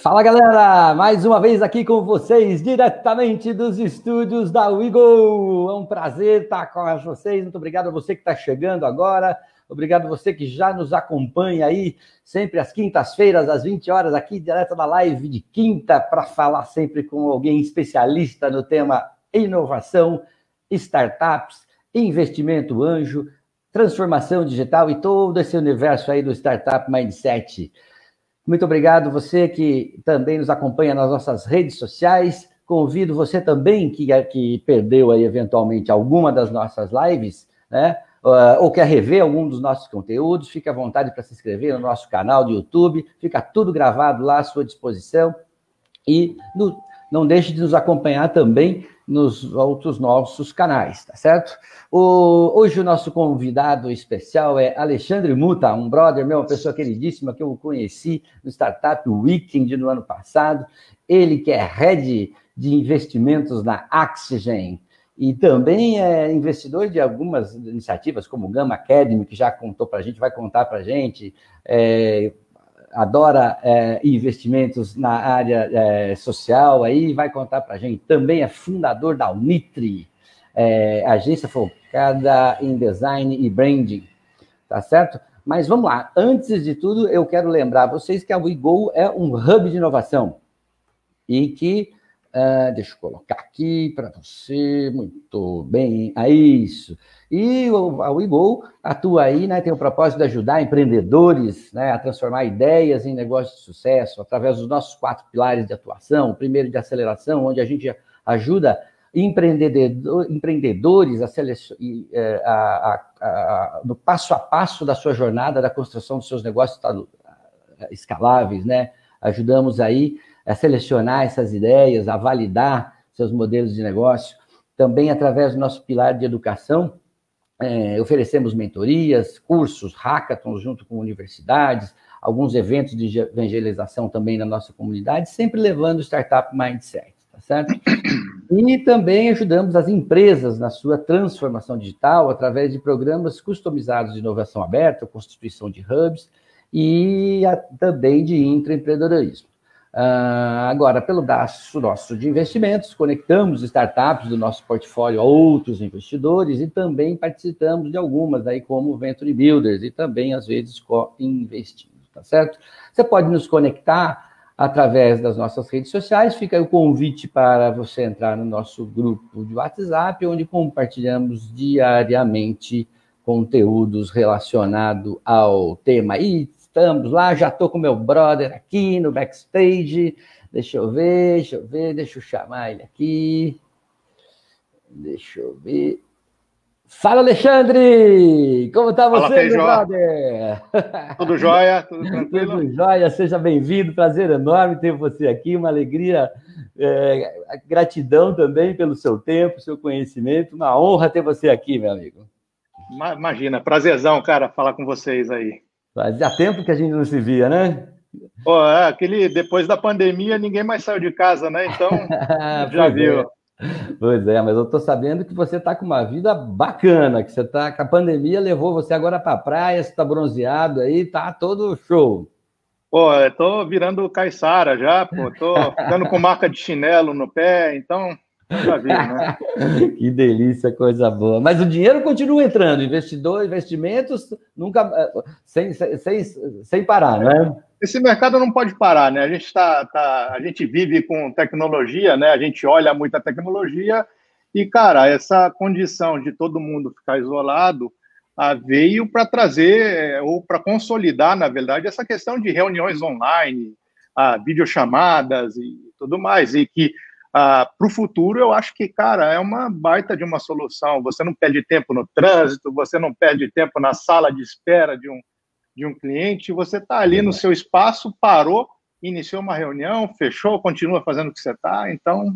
Fala, galera! Mais uma vez aqui com vocês, diretamente dos estúdios da WeGo. É um prazer estar com vocês. Muito obrigado a você que está chegando agora. Obrigado a você que já nos acompanha aí, sempre às quintas-feiras, às 20 horas, aqui direto na live de quinta, para falar sempre com alguém especialista no tema inovação, startups, investimento anjo, transformação digital e todo esse universo aí do Startup Mindset. Muito obrigado você que também nos acompanha nas nossas redes sociais. Convido você também que perdeu aí eventualmente alguma das nossas lives, né? Ou quer rever algum dos nossos conteúdos, fique à vontade para se inscrever no nosso canal do YouTube. Fica tudo gravado lá à sua disposição. E não deixe de nos acompanhar também nos outros nossos canais, tá certo? Hoje o nosso convidado especial é Alexandre Muta, um brother meu, uma pessoa queridíssima que eu conheci no Startup Weekend no ano passado. Ele que é head de investimentos na Axigen e também é investidor de algumas iniciativas como o Gamma Academy, que já contou para a gente, vai contar para a gente, adora investimentos na área social, aí vai contar para a gente. Também é fundador da Unitri, agência focada em design e branding, tá certo? Mas vamos lá, antes de tudo, eu quero lembrar vocês que a WeGo é um hub de inovação e que, deixa eu colocar aqui para você, muito bem, é isso. E a WeGo atua aí, né, tem o propósito de ajudar empreendedores, né, a transformar ideias em negócios de sucesso através dos nossos 4 pilares de atuação. O primeiro de aceleração, onde a gente ajuda empreendedores no passo a passo da sua jornada da construção dos seus negócios escaláveis, né? Ajudamos aí a selecionar essas ideias, a validar seus modelos de negócio. Também através do nosso pilar de educação, oferecemos mentorias, cursos, hackathons junto com universidades, alguns eventos de evangelização também na nossa comunidade, sempre levando o Startup Mindset, tá certo? E também ajudamos as empresas na sua transformação digital através de programas customizados de inovação aberta, constituição de hubs e também de intraempreendedorismo. Agora, pelo braço nosso de investimentos, conectamos startups do nosso portfólio a outros investidores e também participamos de algumas, aí, como Venture Builders, e também, às vezes, co-investimos, tá certo? Você pode nos conectar através das nossas redes sociais, fica aí o convite para você entrar no nosso grupo de WhatsApp, onde compartilhamos diariamente conteúdos relacionados ao tema. E estamos lá, já estou com meu brother aqui no backstage. Deixa eu chamar ele aqui. Deixa eu ver. Fala, Alexandre! Como está você, meu brother? Tudo jóia? Tudo tranquilo? Tudo jóia, seja bem-vindo, prazer enorme ter você aqui, uma alegria, gratidão também pelo seu tempo, seu conhecimento, uma honra ter você aqui, meu amigo. Imagina, prazerzão, cara, falar com vocês aí. Fazia tempo que a gente não se via, né? Pô, depois da pandemia, ninguém mais saiu de casa, né? Então, já viu. Pois é, mas eu tô sabendo que você tá com uma vida bacana, que a pandemia levou você agora pra praia, você tá bronzeado aí, tá todo show. Pô, eu tô virando caiçara já, pô, tô ficando com marca de chinelo no pé, então já viu, né? Que delícia, coisa boa. Mas o dinheiro continua entrando, investimentos, nunca, sem parar, né? Esse mercado não pode parar, né? A gente vive com tecnologia, né? A gente olha muita tecnologia e, cara, essa condição de todo mundo ficar isolado veio para trazer ou para consolidar, na verdade, essa questão de reuniões online, videochamadas e tudo mais. E que para o futuro eu acho que, cara, é uma baita de uma solução. Você não perde tempo no trânsito, você não perde tempo na sala de espera de um cliente, você está ali no seu espaço, parou, iniciou uma reunião, fechou, continua fazendo o que você está, então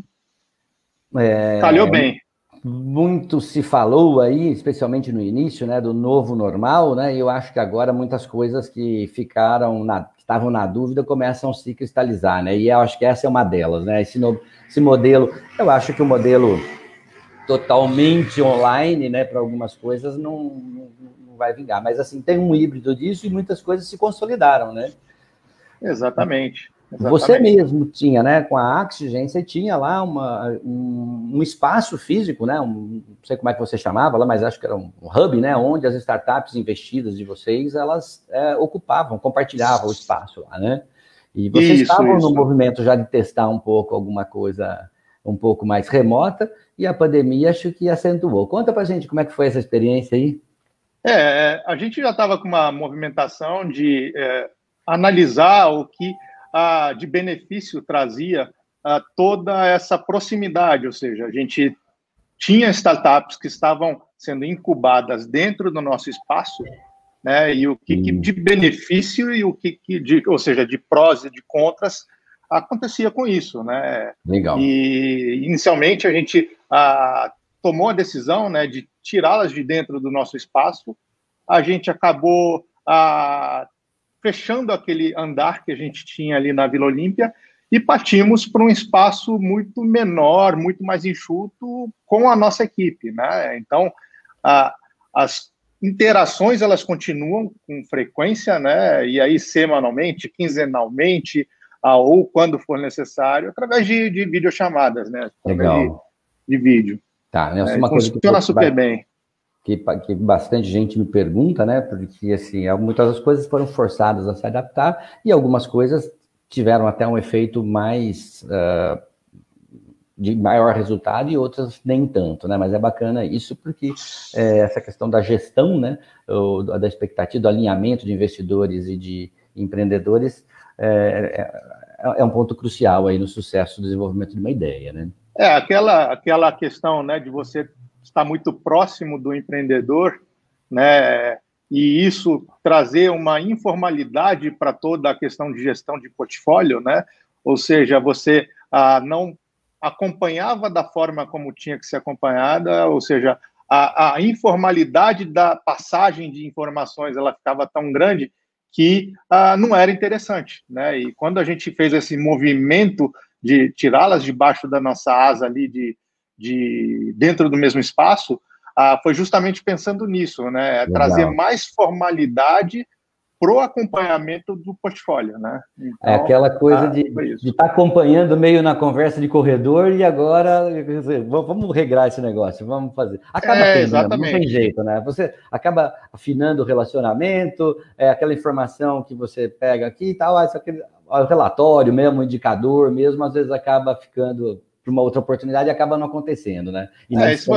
calhou bem. Muito se falou aí, especialmente no início, né, do novo normal, né, e eu acho que agora muitas coisas que estavam na dúvida começam a se cristalizar, né, e eu acho que essa é uma delas, né, esse modelo, eu acho que o modelo totalmente online, né, para algumas coisas não vai vingar, mas assim, tem um híbrido disso e muitas coisas se consolidaram, né? Exatamente. Você mesmo tinha, né, com a Axigen, você tinha lá um espaço físico, né, não sei como é que você chamava lá, mas acho que era um hub, né, onde as startups investidas de vocês, elas ocupavam, compartilhavam o espaço lá, né? E vocês estavam no movimento já de testar um pouco alguma coisa um pouco mais remota, e a pandemia acho que acentuou. Conta pra gente como é que foi essa experiência aí. A gente já estava com uma movimentação de analisar o que de benefício trazia toda essa proximidade, ou seja, a gente tinha startups que estavam sendo incubadas dentro do nosso espaço, né, e o que de benefício e o que ou seja, de prós e de contras acontecia com isso, né? Legal. E inicialmente a gente tomou a decisão, né, de tirá-las de dentro do nosso espaço. A gente acabou fechando aquele andar que a gente tinha ali na Vila Olímpia e partimos para um espaço muito menor, muito mais enxuto com a nossa equipe, né? Então, as interações, elas continuam com frequência, né? E aí semanalmente, quinzenalmente, ou quando for necessário, através de videochamadas, né? Legal. De vídeo. Tá, né? Uma coisa funciona super bem. Que bastante gente me pergunta, né? Porque, assim, muitas das coisas foram forçadas a se adaptar e algumas coisas tiveram até um efeito mais de maior resultado e outras nem tanto, né? Mas é bacana isso porque essa questão da gestão, né? Da expectativa, do alinhamento de investidores e de empreendedores é um ponto crucial aí no sucesso do desenvolvimento de uma ideia, né? Aquela questão, né, de você estar muito próximo do empreendedor, né, e isso trazer uma informalidade para toda a questão de gestão de portfólio, né? Ou seja, você não acompanhava da forma como tinha que ser acompanhada, ou seja, a informalidade da passagem de informações ela ficava tão grande que não era interessante, né? E quando a gente fez esse movimento de tirá-las debaixo da nossa asa ali, de dentro do mesmo espaço, foi justamente pensando nisso, né? Legal. Trazer mais formalidade para o acompanhamento do portfólio, né? Então, aquela coisa de estar acompanhando meio na conversa de corredor e agora, vamos regrar esse negócio, vamos fazer. Acaba tendo, né? Não tem jeito, né? Você acaba afinando o relacionamento, aquela informação que você pega aqui e tal, o relatório mesmo, o indicador mesmo, às vezes acaba ficando para uma outra oportunidade e acaba não acontecendo, né? E se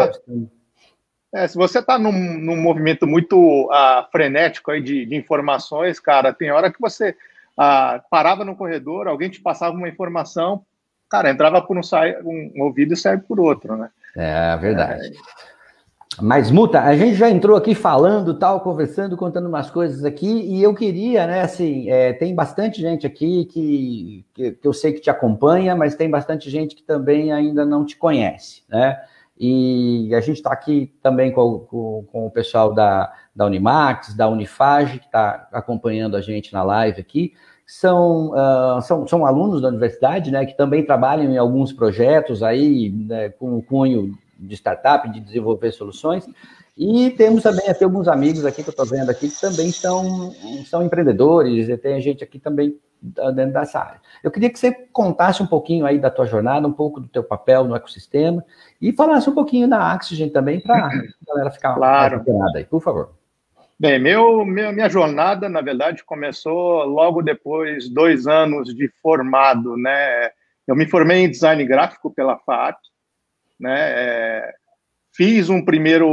você está num movimento muito frenético aí de informações, cara, tem hora que você parava no corredor, alguém te passava uma informação, cara, entrava por um ouvido e saía por outro, né? É verdade. Mas, Muta, a gente já entrou aqui falando, tal, conversando, contando umas coisas aqui, e eu queria, né, assim, tem bastante gente aqui que eu sei que te acompanha, mas tem bastante gente que também ainda não te conhece, né? E a gente está aqui também com o pessoal da Unimax, da Unifage, que está acompanhando a gente na live aqui. São alunos da universidade, né, que também trabalham em alguns projetos aí, né, com o cunho de startup, de desenvolver soluções. E temos também aqui alguns amigos aqui que eu estou vendo aqui que também são empreendedores, e tem gente aqui também dentro dessa área. Eu queria que você contasse um pouquinho aí da tua jornada, um pouco do teu papel no ecossistema e falasse um pouquinho da Axigen também para a galera ficar mais inteirada aí, por favor. Bem, minha jornada, na verdade, começou logo depois, 2 anos de formado, né? Eu me formei em design gráfico pela FAAP, né? Fiz um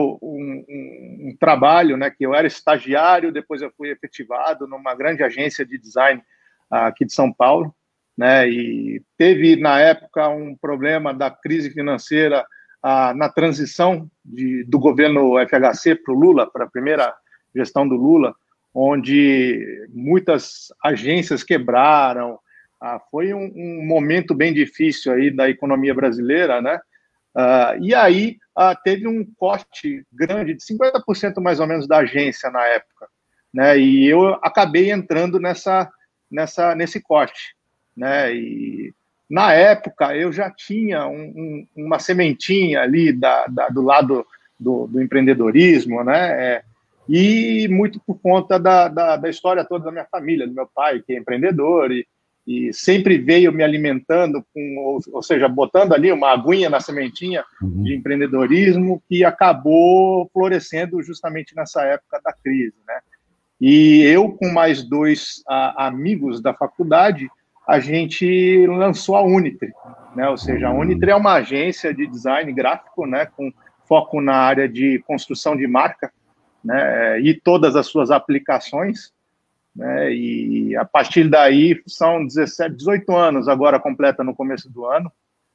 trabalho, né, que eu era estagiário, depois eu fui efetivado numa grande agência de design aqui de São Paulo, né, e teve, na época, um problema da crise financeira na transição do governo FHC para o Lula, para a primeira gestão do Lula, onde muitas agências quebraram, foi um momento bem difícil aí da economia brasileira, né, e aí teve um corte grande, de 50% mais ou menos da agência na época, né? E eu acabei entrando nesse corte, né? E na época eu já tinha uma sementinha ali do lado do empreendedorismo, né? E muito por conta da história toda da minha família, do meu pai, que é empreendedor, e sempre veio me alimentando, ou seja, botando ali uma aguinha na sementinha de empreendedorismo, que acabou florescendo justamente nessa época da crise, né? E eu, com mais dois amigos da faculdade, a gente lançou a Unitre, né? Ou seja, a Unitre é uma agência de design gráfico, né, com foco na área de construção de marca, né, e todas as suas aplicações, né? E a partir daí são 17, 18 anos, agora completa no começo do ano,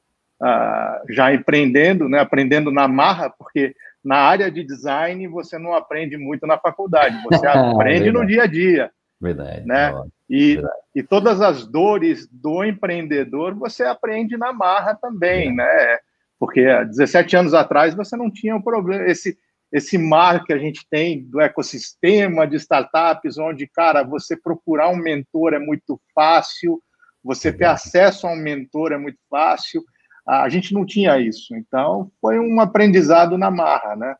já empreendendo, né, aprendendo na marra, porque na área de design você não aprende muito na faculdade, você aprende no dia a dia. Verdade. Né? E todas as dores do empreendedor você aprende na marra também, né? Porque há 17 anos atrás você não tinha um problema, esse mar que a gente tem do ecossistema de startups, onde, cara, você procurar um mentor é muito fácil, você ter acesso a um mentor é muito fácil. A gente não tinha isso, então foi um aprendizado na marra, né?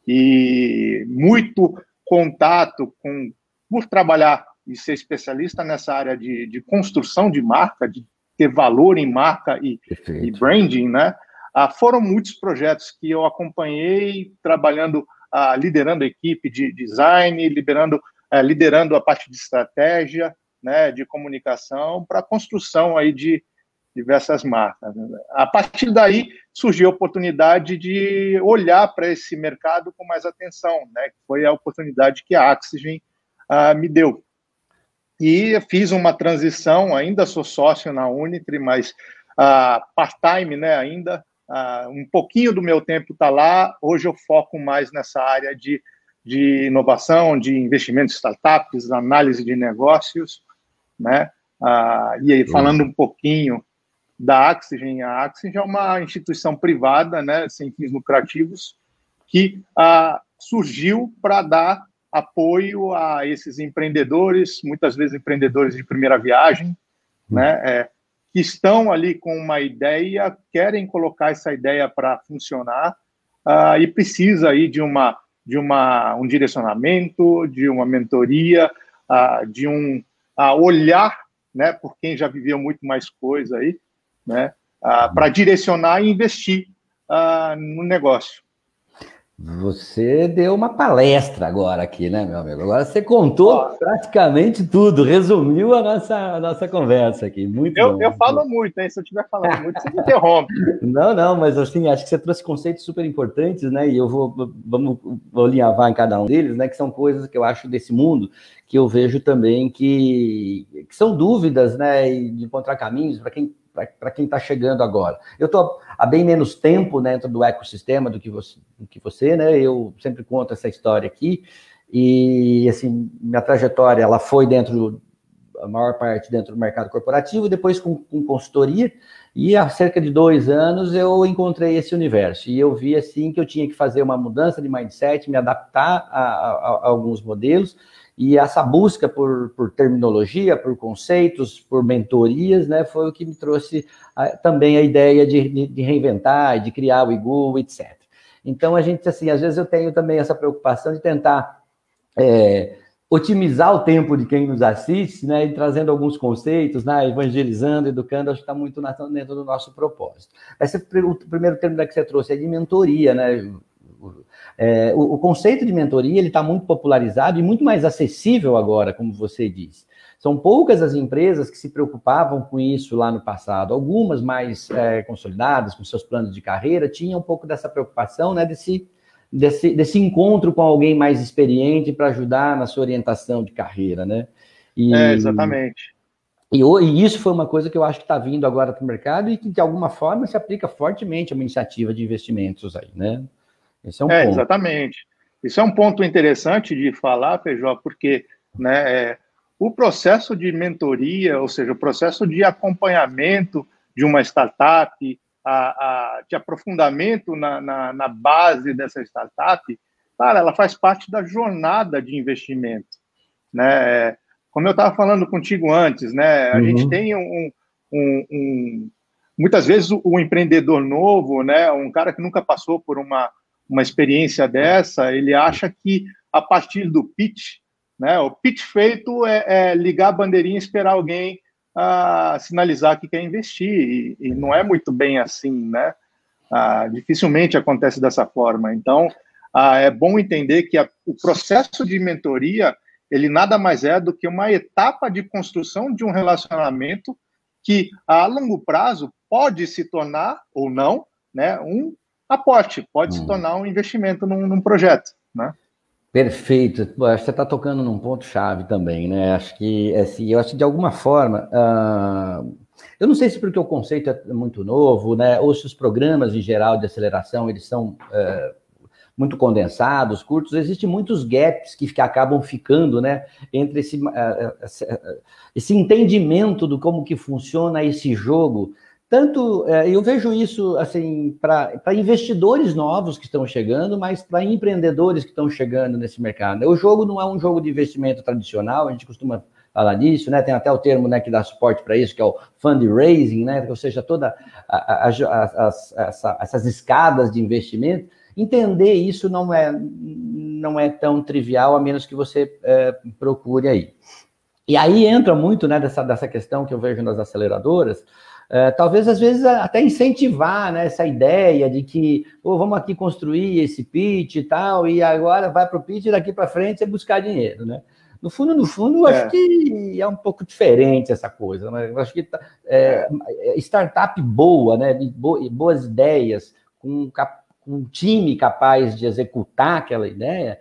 E muito contato por trabalhar e ser especialista nessa área de construção de marca, de ter valor em marca e branding, né? Foram muitos projetos que eu acompanhei, trabalhando, liderando a equipe de design, liderando a parte de estratégia, né, de comunicação, para a construção aí de diversas marcas. A partir daí, surgiu a oportunidade de olhar para esse mercado com mais atenção, né, que foi a oportunidade que a Axigen me deu. E fiz uma transição, ainda sou sócio na Unitre, mas part-time, né, ainda, um pouquinho do meu tempo está lá. Hoje eu foco mais nessa área de inovação, de investimentos em startups, análise de negócios, né? E aí, falando um pouquinho da Axigen, a Axigen é uma instituição privada, né, sem fins lucrativos, que surgiu para dar apoio a esses empreendedores, muitas vezes empreendedores de primeira viagem, né, que estão ali com uma ideia, querem colocar essa ideia para funcionar, e precisa aí de um direcionamento, de uma mentoria, de um olhar, né, por quem já viveu muito mais coisa aí, né, para direcionar e investir no negócio. Você deu uma palestra agora aqui, né, meu amigo? Agora você contou praticamente tudo, resumiu a nossa conversa aqui. Muito bom. Eu falo muito, hein? Se eu estiver falando muito, você me interrompe. Não, mas assim, acho que você trouxe conceitos super importantes, né? E eu vou alinhavar em cada um deles, né? Que são coisas que eu acho desse mundo, que eu vejo também que são dúvidas, né? E de encontrar caminhos para quem está chegando agora. Eu estou há bem menos tempo dentro do ecossistema do que você, né? Eu sempre conto essa história aqui, e assim, minha trajetória, ela foi a maior parte dentro do mercado corporativo, depois com consultoria, e há cerca de 2 anos eu encontrei esse universo, e eu vi assim que eu tinha que fazer uma mudança de mindset, me adaptar a alguns modelos, e essa busca por terminologia, por conceitos, por mentorias, né, foi o que me trouxe também a ideia de reinventar, de criar o Igu, etc. Então, a gente, assim, às vezes eu tenho também essa preocupação de tentar otimizar o tempo de quem nos assiste, né, e trazendo alguns conceitos, né, evangelizando, educando, acho que está muito dentro do nosso propósito. O primeiro termo que você trouxe é de mentoria, né? O conceito de mentoria ele está muito popularizado e muito mais acessível agora, como você disse. São poucas as empresas que se preocupavam com isso lá no passado. Algumas mais consolidadas, com seus planos de carreira, tinham um pouco dessa preocupação, né, desse encontro com alguém mais experiente para ajudar na sua orientação de carreira, né? Exatamente. E isso foi uma coisa que eu acho que está vindo agora para o mercado e que, de alguma forma, se aplica fortemente a uma iniciativa de investimentos aí, né? Esse é um ponto. Exatamente. Isso é um ponto interessante de falar, Feijó, porque, né, o processo de mentoria, ou seja, o processo de acompanhamento de uma startup, de aprofundamento na base dessa startup, cara, ela faz parte da jornada de investimento, né? Como eu estava falando contigo antes, né, a gente tem muitas vezes o empreendedor novo, né, um cara que nunca passou por uma experiência dessa, ele acha que a partir do pitch, né, o pitch feito é ligar a bandeirinha e esperar alguém sinalizar que quer investir, e não é muito bem assim, né? Dificilmente acontece dessa forma. Então, é bom entender que o processo de mentoria, ele nada mais é do que uma etapa de construção de um relacionamento que, a longo prazo, pode se tornar, ou não, né, um aporte, pode se tornar um investimento num projeto, né? Perfeito. Pô, acho que você está tocando num ponto-chave também, né? Acho que, assim, eu acho que de alguma forma, eu não sei se porque o conceito é muito novo, né? Ou se os programas em geral de aceleração eles são muito condensados, curtos, existem muitos gaps que acabam ficando, né? Entre esse entendimento do como que funciona esse jogo. Tanto, eu vejo isso assim para investidores novos que estão chegando, mas para empreendedores que estão chegando nesse mercado. O jogo não é um jogo de investimento tradicional, a gente costuma falar disso, né? Tem até o termo, né, que dá suporte para isso, que é o fundraising, né? Ou seja, toda essas escadas de investimento. Entender isso não é tão trivial, a menos que você procure aí. E aí entra muito, né, dessa questão que eu vejo nas aceleradoras. Talvez, às vezes, até incentivar, né, essa ideia de que vamos aqui construir esse pitch e tal, e agora vai para o pitch e daqui para frente é buscar dinheiro, né? No fundo, acho que é um pouco diferente essa coisa, né? Eu acho que startup boa, né, boas ideias, com um time capaz de executar aquela ideia,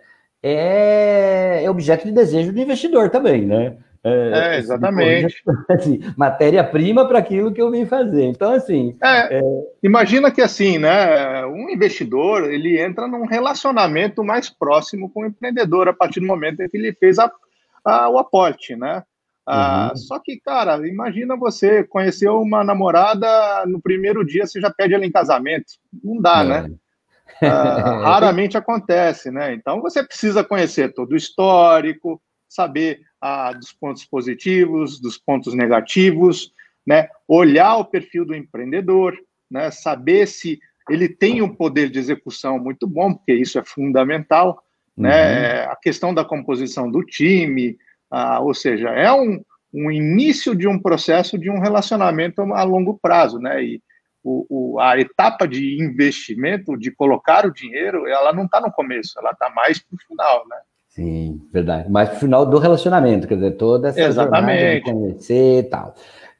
é objeto de desejo do investidor também, né? Exatamente. Assim, matéria-prima para aquilo que eu vim fazer. Então, assim... Imagina que, assim, né, um investidor, ele entra num relacionamento mais próximo com o empreendedor a partir do momento em que ele fez o aporte, né? Só que, cara, imagina você conheceu uma namorada, no primeiro dia você já pede ela em casamento. Não dá, né? Raramente acontece, né? Então você precisa conhecer todo o histórico, saber dos pontos positivos, dos pontos negativos, né? Olhar o perfil do empreendedor, né? Saber se ele tem um poder de execução muito bom, porque isso é fundamental, né? A questão da composição do time, ou seja, é um início de um processo de um relacionamento a longo prazo, né? E a etapa de investimento, de colocar o dinheiro, ela não está no começo, ela está mais para o final, né? Sim, verdade. Mais para o final do relacionamento, quer dizer, toda essa jornada de conhecer e tal.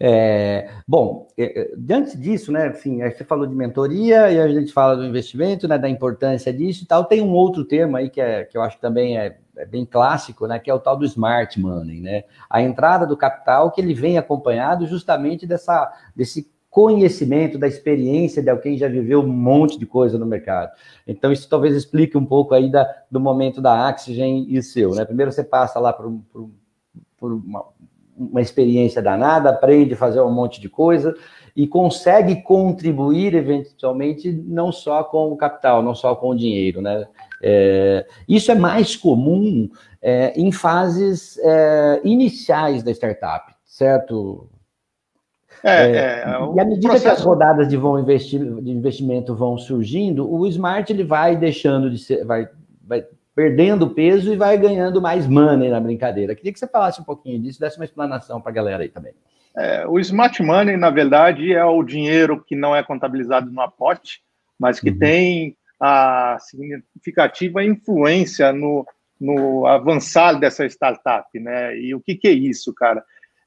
Bom, diante disso, né, enfim, aí você falou de mentoria e a gente fala do investimento, né, da importância disso e tal. Tem um outro termo aí que eu acho que também é bem clássico, né, que é o tal do smart money, né? A entrada do capital que ele vem acompanhado justamente desse conhecimento, da experiência de alguém que já viveu um monte de coisa no mercado. Então, isso talvez explique um pouco aí do momento da Axigen e o seu, né? Primeiro você passa lá por uma experiência danada, aprende a fazer um monte de coisa e consegue contribuir, eventualmente, não só com o capital, não só com o dinheiro, né? Isso é mais comum em fases iniciais da startup, certo? E à medida que as rodadas de investimento vão surgindo, o smart ele vai deixando de ser, vai perdendo peso e vai ganhando mais money na brincadeira. Queria que você falasse um pouquinho disso, desse uma explanação para a galera aí também. O smart money, na verdade, é o dinheiro que não é contabilizado no aporte, mas que tem a significativa influência no avançar dessa startup, né? E o que é isso, cara?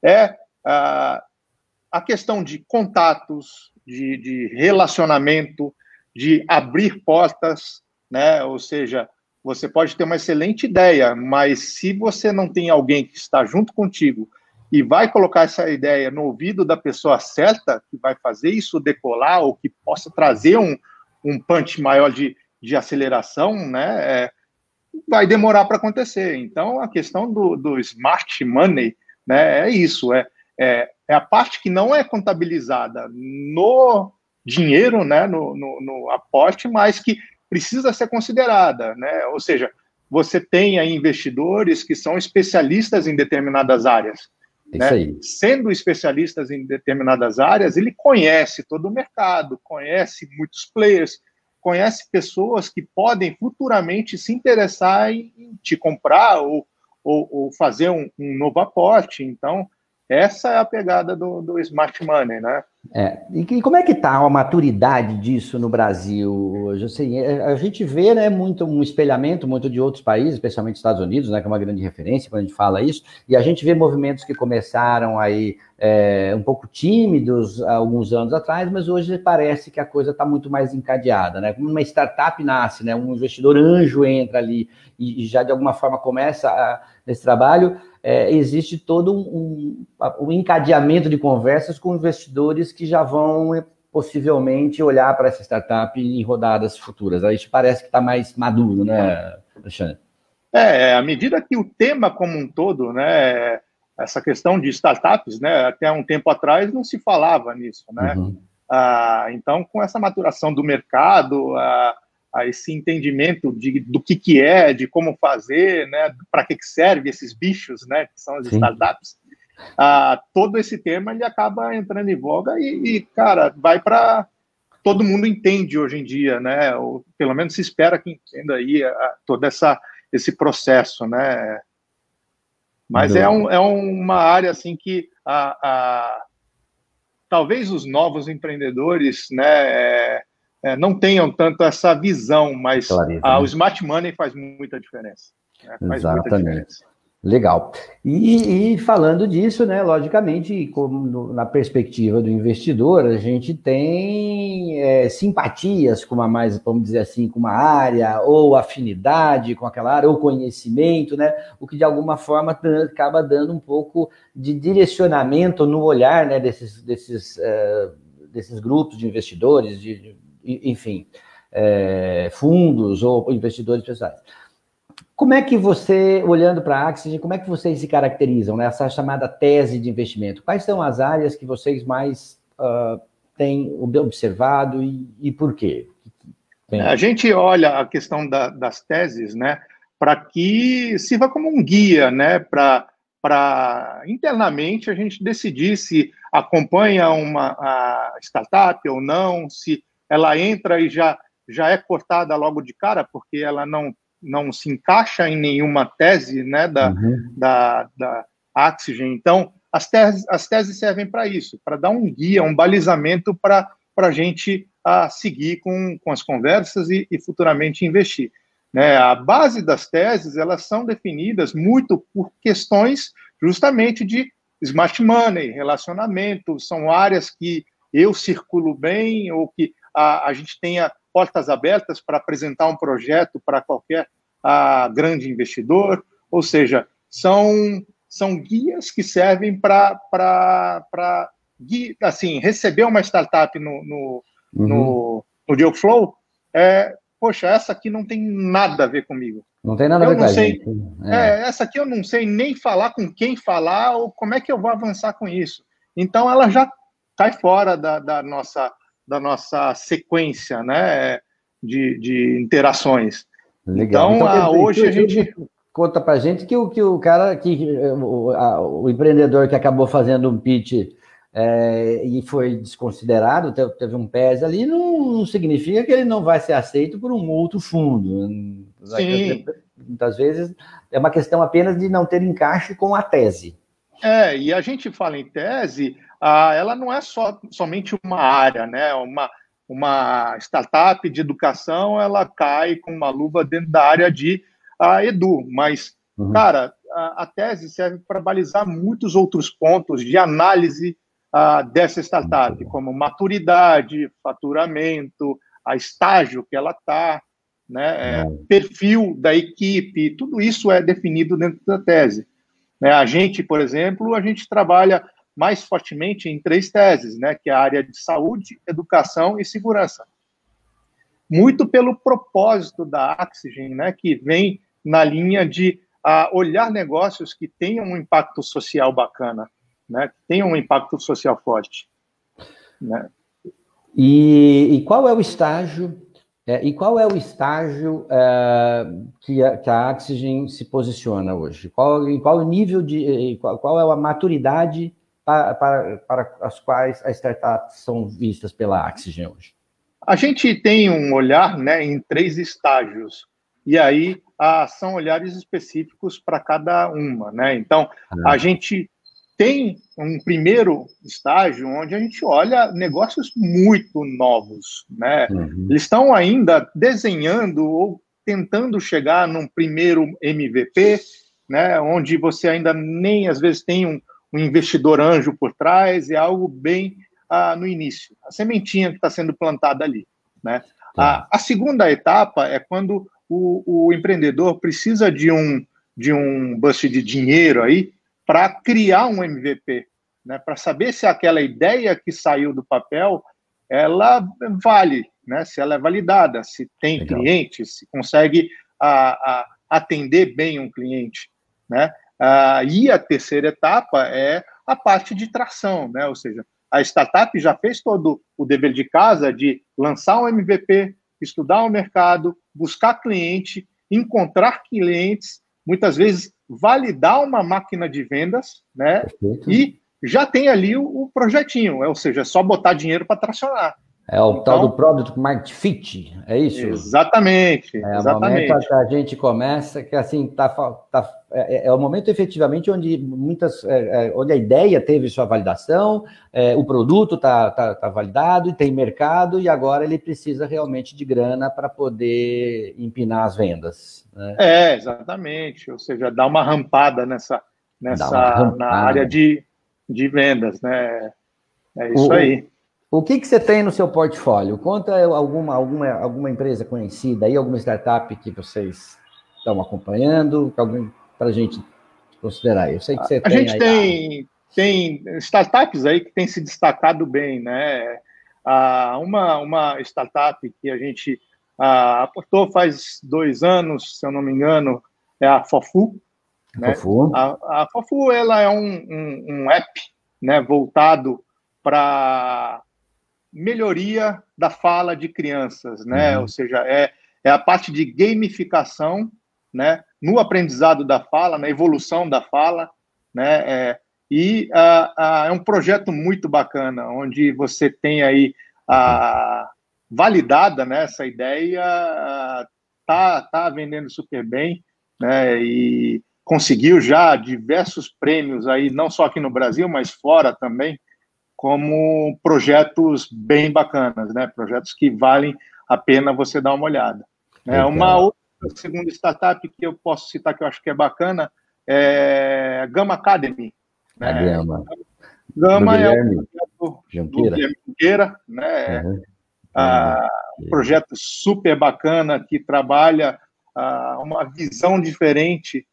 A questão de contatos, de relacionamento, de abrir portas, né? Ou seja, você pode ter uma excelente ideia, mas se você não tem alguém que está junto contigo e vai colocar essa ideia no ouvido da pessoa certa, que vai fazer isso decolar ou que possa trazer um punch maior de aceleração, né? Vai demorar para acontecer. Então, a questão do smart money, né, é isso, é a parte que não é contabilizada no dinheiro, né, no aporte, mas que precisa ser considerada, né? Ou seja, você tem aí investidores que são especialistas em determinadas áreas, né? Sendo especialistas em determinadas áreas, ele conhece todo o mercado, conhece muitos players, conhece pessoas que podem futuramente se interessar em te comprar ou fazer um novo aporte. Então, Essa é a pegada do smart money, né? E como é que está a maturidade disso no Brasil hoje? Assim, a gente vê, né, muito um espelhamento muito de outros países, especialmente Estados Unidos, né, que é uma grande referência quando a gente fala isso, e a gente vê movimentos que começaram aí um pouco tímidos há alguns anos atrás, mas hoje parece que a coisa está muito mais encadeada, né? Como uma startup nasce, né, um investidor anjo entra ali e já de alguma forma começa nesse trabalho. Existe todo um encadeamento de conversas com investidores que já vão possivelmente olhar para essa startup em rodadas futuras. Aí isso parece que está mais maduro, né, Alexandre? À medida que o tema como um todo, né, essa questão de startups, né, até um tempo atrás não se falava nisso, né? Uhum. Então, com essa maturação do mercado, a esse entendimento do que é, de como fazer, né, para que serve esses bichos, né, que são as Sim. startups, todo esse tema ele acaba entrando em voga e cara, vai para... Todo mundo entende hoje em dia, né, ou pelo menos se espera que entenda aí todo esse processo, né, mas é uma área assim que talvez os novos empreendedores, né, não tenham tanto essa visão, mas Clareza, o né? smart money faz muita diferença. Né? Faz muita Exatamente. diferença. Legal. E falando disso, né, logicamente, na perspectiva do investidor, a gente tem simpatias com uma mais, vamos dizer assim, com uma área, ou afinidade com aquela área, ou conhecimento, né, o que de alguma forma acaba dando um pouco de direcionamento no olhar, né, desses grupos de investidores, enfim, fundos ou investidores pessoais. Como é que você, olhando para a Axigen, como é que vocês se caracterizam nessa chamada tese de investimento? Quais são as áreas que vocês mais têm observado e por quê? A gente olha a questão das teses, né, para que sirva como um guia, né, para internamente a gente decidir se acompanha uma startup ou não, se ela entra e já é cortada logo de cara, porque ela não se encaixa em nenhuma tese, né, da Axigen. Então, as teses servem para isso, para dar um guia, um balizamento para a gente seguir com as conversas e futuramente investir. Né? A base das teses, elas são definidas muito por questões justamente de smart money, relacionamento, são áreas que eu circulo bem ou que a gente tenha portas abertas para apresentar um projeto para qualquer grande investidor, ou seja, são guias que servem para assim, receber uma startup no Deal Flow, poxa, essa aqui não tem nada a ver comigo. Não tem nada a ver com a gente. Essa aqui eu não sei nem falar com quem falar ou como é que eu vou avançar com isso. Então, ela já cai fora da nossa sequência, né, de interações. Legal. Então hoje a gente... Conta pra gente que o cara, o empreendedor que acabou fazendo um pitch e foi desconsiderado, teve um PES ali, não significa que ele não vai ser aceito por um outro fundo. Sim. Muitas vezes é uma questão apenas de não ter encaixe com a tese. E a gente fala em tese, ela não é somente uma área, né? Uma startup de educação, ela cai com uma luva dentro da área de edu, mas, cara, a tese serve para balizar muitos outros pontos de análise dessa startup, como maturidade, faturamento, a estágio que ela está, né, perfil da equipe, tudo isso é definido dentro da tese. A gente, por exemplo, a gente trabalha mais fortemente em 3 teses, né, que é a área de saúde, educação e segurança. Muito pelo propósito da Axigen, né, que vem na linha de olhar negócios que tenham um impacto social bacana, né, que tenham um impacto social forte. Né? E qual é o estágio? Qual é o estágio que a Axigen se posiciona hoje? Qual o nível qual é a maturidade para as quais as startups são vistas pela Axigen hoje? A gente tem um olhar, né, em 3 estágios, e aí são olhares específicos para cada uma. Né? Então, a gente tem um primeiro estágio onde a gente olha negócios muito novos, né? Eles estão ainda desenhando ou tentando chegar num primeiro MVP, né? Onde você ainda nem, às vezes, tem um investidor anjo por trás, é algo bem no início. A sementinha que está sendo plantada ali, né? A segunda etapa é quando o empreendedor precisa de um boost de dinheiro aí para criar um MVP, né? Para saber se aquela ideia que saiu do papel, ela vale, né? Se ela é validada, se tem clientes, se consegue atender bem um cliente, né? E a terceira etapa é a parte de tração, né? Ou seja, a startup já fez todo o dever de casa de lançar um MVP, estudar o mercado, buscar cliente, encontrar clientes, muitas vezes validar uma máquina de vendas, né? Perfeito. E já tem ali o projetinho, ou seja, é só botar dinheiro para tracionar. É o tal do Product Market Fit, é isso? Exatamente. Exatamente. O momento que a gente começa, que assim, é o momento efetivamente onde onde a ideia teve sua validação, o produto tá validado e tem mercado, e agora ele precisa realmente de grana para poder empinar as vendas. Né? Exatamente. Ou seja, dar uma rampada na área de vendas, né? É isso aí. O que você tem no seu portfólio? Conta alguma empresa conhecida aí, alguma startup que vocês estão acompanhando, para a gente considerar. Eu sei que você tem. A gente tem startups aí que têm se destacado bem, né? Uma startup que a gente aportou faz 2 anos, se eu não me engano, é a Fofu. Né? A Fofu, ela é um app, né, voltado para melhoria da fala de crianças, né? Ou seja, é a parte de gamificação, né? No aprendizado da fala, na evolução da fala, né? É um projeto muito bacana, onde você tem aí validada, né, essa ideia, tá vendendo super bem, né? E conseguiu já diversos prêmios aí, não só aqui no Brasil, mas fora também, como projetos bem bacanas, né? Projetos que valem a pena você dar uma olhada. Uma outra segunda startup que eu posso citar que eu acho que é bacana é a Gama Academy. Né? A Gama é um projeto do Guilherme Junqueira, né? Um projeto super bacana que trabalha uma visão diferente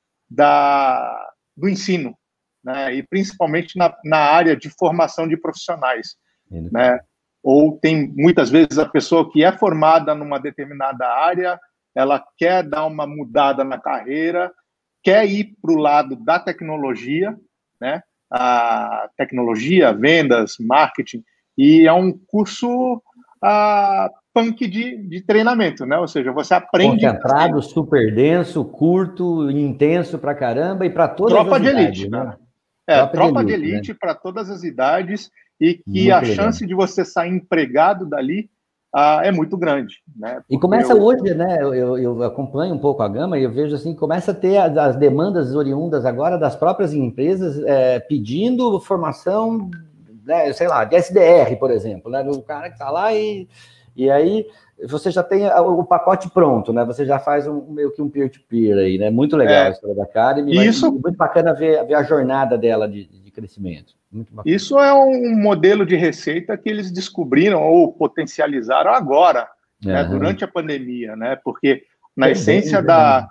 do ensino, né? E principalmente na área de formação de profissionais, né? Ou tem muitas vezes a pessoa que é formada numa determinada área, ela quer dar uma mudada na carreira, quer ir para o lado da tecnologia, né? A tecnologia, vendas, marketing, e é um curso punk de treinamento, né? Ou seja, você aprende... Concentrado, super denso, curto, intenso pra caramba e para todas as idades. Tropa de elite, né? Tropa de elite, né? Para todas as idades, e que muito a chance de você sair empregado dali é muito grande, né? E começa hoje, né? Eu acompanho um pouco a Gama e eu vejo assim, começa a ter as demandas oriundas agora das próprias empresas pedindo formação, né, sei lá, de SDR, por exemplo, né? O cara que está lá e aí você já tem o pacote pronto, né? Você já faz meio que um peer-to-peer aí, né? Muito legal a história da Academy, muito bacana ver a jornada dela de crescimento. Muito bacana. Isso é um modelo de receita que eles descobriram ou potencializaram agora, né, durante a pandemia, né? Porque na essência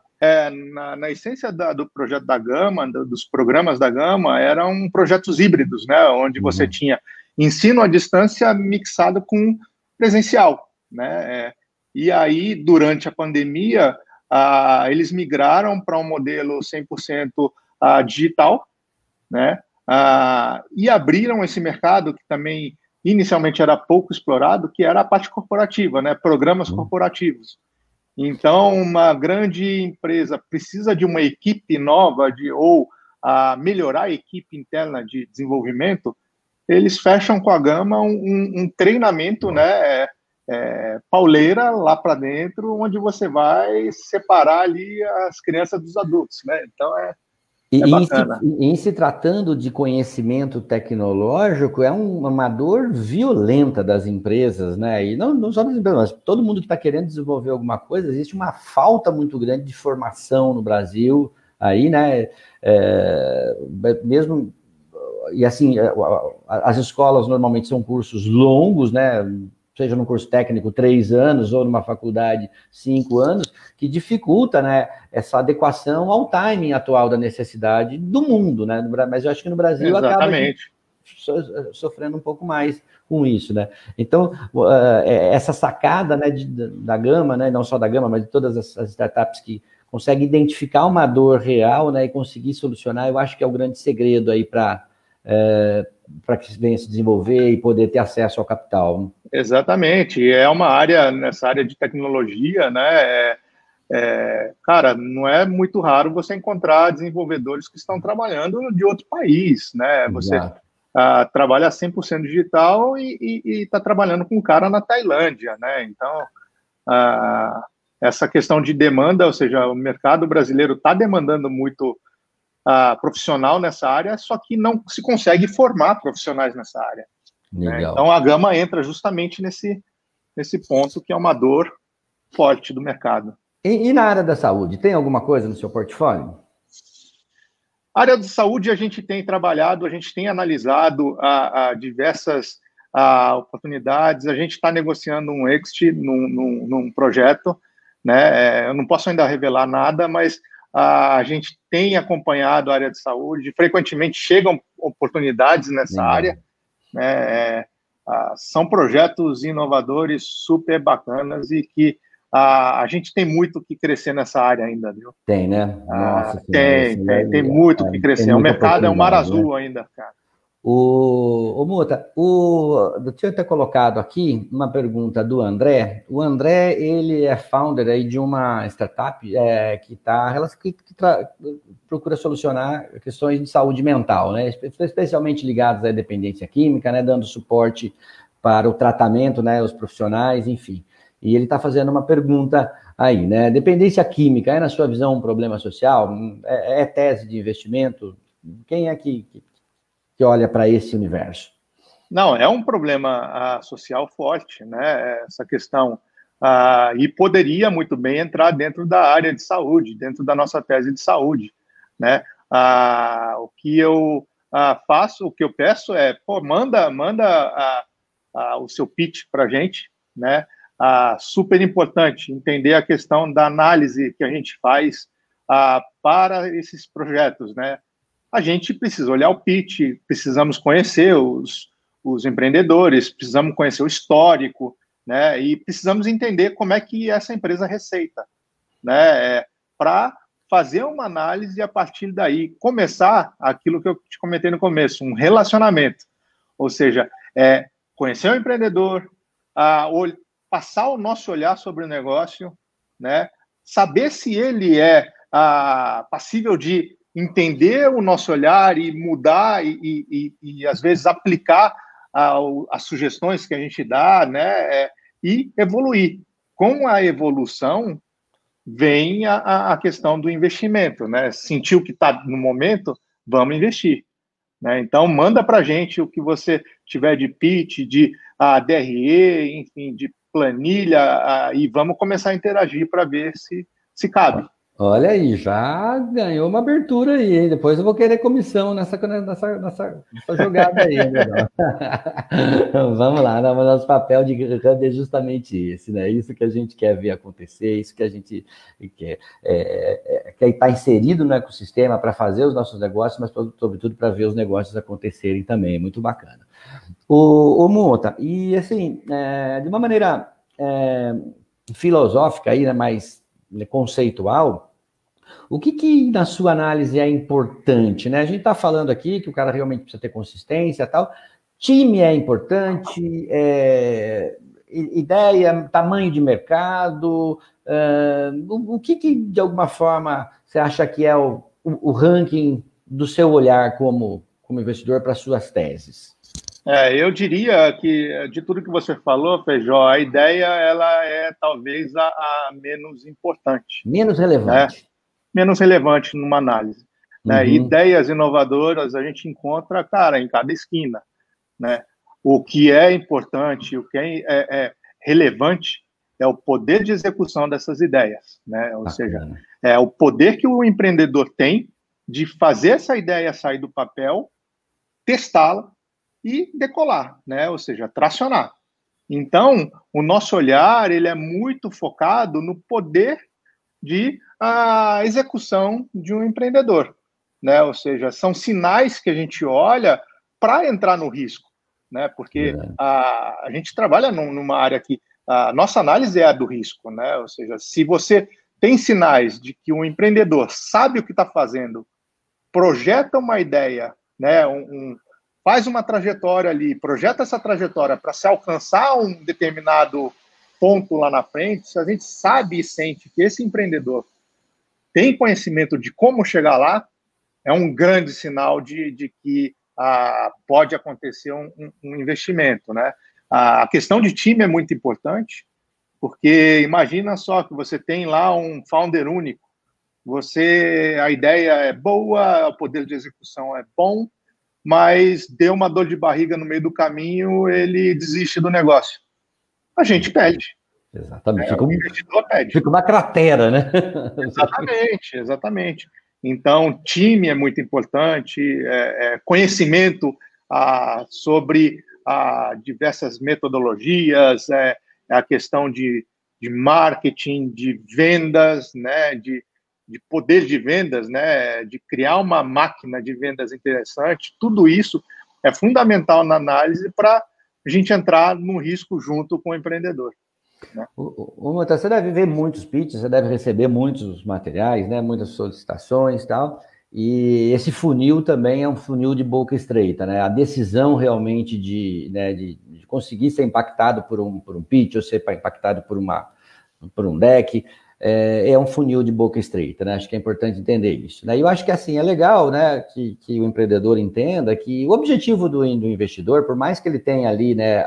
na essência do projeto da Gama, dos programas da Gama, eram projetos híbridos, né? Onde você tinha ensino à distância mixado com presencial, né? E aí, durante a pandemia, eles migraram para um modelo 100% digital, né? E abriram esse mercado que também inicialmente era pouco explorado, que era a parte corporativa, né? Programas corporativos. Então, uma grande empresa precisa de uma equipe nova ou melhorar a equipe interna de desenvolvimento, eles fecham com a Gama um treinamento, né, pauleira lá para dentro, onde você vai separar ali as crianças dos adultos, né? Então É bacana. Em se tratando de conhecimento tecnológico, é uma dor violenta das empresas, né? E não só das empresas, mas todo mundo que está querendo desenvolver alguma coisa, existe uma falta muito grande de formação no Brasil, aí, né? Mesmo, e assim, as escolas normalmente são cursos longos, né? Seja num curso técnico 3 anos ou numa faculdade 5 anos, que dificulta, né, essa adequação ao timing atual da necessidade do mundo, né? Mas eu acho que no Brasil acaba sofrendo um pouco mais com isso, né? Então, essa sacada, né, da Gama, né, não só da Gama, mas de todas as startups que conseguem identificar uma dor real, né, e conseguir solucionar, eu acho que é o grande segredo aí para que venha se desenvolver e poder ter acesso ao capital. Exatamente, é uma área, nessa área de tecnologia, né? Cara, não é muito raro você encontrar desenvolvedores que estão trabalhando de outro país, né? Você trabalha 100% digital e está trabalhando com um cara na Tailândia, né? Então, essa questão de demanda, ou seja, o mercado brasileiro está demandando muito profissional nessa área, só que não se consegue formar profissionais nessa área. Né? Então, a Gama entra justamente nesse ponto que é uma dor forte do mercado. E na área da saúde, tem alguma coisa no seu portfólio? A área de saúde, a gente tem trabalhado, a gente tem analisado diversas oportunidades, a gente está negociando um exit num projeto, né? Eu não posso ainda revelar nada, mas a gente tem acompanhado a área de saúde, frequentemente chegam oportunidades nessa área, né? São projetos inovadores, super bacanas e que a gente tem muito que crescer nessa área ainda, viu? Tem, né? Nossa, tem muito que crescer. O mercado é um mar azul, né? Ainda, cara. O Muta, deixa eu ter colocado aqui uma pergunta do André. O André, ele é founder aí de uma startup que procura solucionar questões de saúde mental, né? Especialmente ligadas à dependência química, né? Dando suporte para o tratamento, né? Os profissionais, enfim. E ele está fazendo uma pergunta aí, né? Dependência química é, na sua visão, um problema social? É tese de investimento? Quem é que olha para esse universo? Não, é um problema social forte, né? Essa questão. E poderia muito bem entrar dentro da área de saúde, dentro da nossa tese de saúde, né? O que eu faço, o que eu peço é, manda o seu pitch para a gente, né? Super importante entender a questão da análise que a gente faz para esses projetos, né? A gente precisa olhar o pitch, precisamos conhecer os empreendedores, precisamos conhecer o histórico, né? E precisamos entender como é que essa empresa receita, né? Para fazer uma análise e, a partir daí, começar aquilo que eu te comentei no começo, um relacionamento. Ou seja, conhecer o empreendedor, passar o nosso olhar sobre o negócio, né? Saber se ele é passível de entender o nosso olhar e mudar e às vezes, aplicar as sugestões que a gente dá, né? E evoluir. Com a evolução, vem a questão do investimento, né? Sentiu que está no momento, vamos investir. Né? Então, manda para a gente o que você tiver de pitch, de DRE, enfim, de planilha, e vamos começar a interagir para ver se cabe. Olha aí, já ganhou uma abertura aí, hein? Depois eu vou querer comissão nessa jogada aí, né? Vamos lá, o nosso papel de Hub é justamente esse, né? Isso que a gente quer ver acontecer, isso que a gente quer estar inserido no ecossistema para fazer os nossos negócios, mas sobretudo para ver os negócios acontecerem também, muito bacana. O Muta, e assim, de uma maneira filosófica aí, né, mais conceitual, o que na sua análise é importante, né? A gente está falando aqui que o cara realmente precisa ter consistência e tal. Time é importante, ideia, tamanho de mercado, o que de alguma forma você acha que é o ranking do seu olhar como investidor para suas teses? Eu diria que, de tudo que você falou, Feijó, a ideia ela é talvez a menos importante. Menos relevante. Né? Menos relevante numa análise. né? Ideias inovadoras a gente encontra, cara, em cada esquina, né? O que é importante, o que é relevante é o poder de execução dessas ideias, né? Ou seja, é o poder que o empreendedor tem de fazer essa ideia sair do papel, testá-la e decolar, né? Ou seja, tracionar. Então, o nosso olhar ele é muito focado no poder de execução de um empreendedor, né? Ou seja, são sinais que a gente olha para entrar no risco, né? Porque a gente trabalha numa área que a nossa análise é a do risco, né? Ou seja, se você tem sinais de que um empreendedor sabe o que está fazendo, projeta uma ideia, né? Faz uma trajetória ali, projeta essa trajetória para se alcançar um determinado ponto lá na frente, se a gente sabe e sente que esse empreendedor tem conhecimento de como chegar lá, é um grande sinal de que pode acontecer um investimento, né? A questão de time é muito importante, porque imagina só que você tem lá um founder único, a ideia é boa, o poder de execução é bom, mas deu uma dor de barriga no meio do caminho, ele desiste do negócio. A gente perde. Exatamente. Fica uma cratera, né? Exatamente. Então, time é muito importante, conhecimento sobre diversas metodologias, a questão de marketing, de vendas, né, de poder de vendas, né, de criar uma máquina de vendas interessante, tudo isso é fundamental na análise para a gente entrar no risco junto com o empreendedor. Né? Você deve ver muitos pitches, você deve receber muitos materiais, né, muitas solicitações e tal, e esse funil também é um funil de boca estreita, né? A decisão realmente de conseguir ser impactado por um pitch ou ser impactado por um deck, é um funil de boca estreita, né? Acho que é importante entender isso, né? E eu acho que assim é legal, né, que o empreendedor entenda que o objetivo do investidor, por mais que ele tenha ali, né,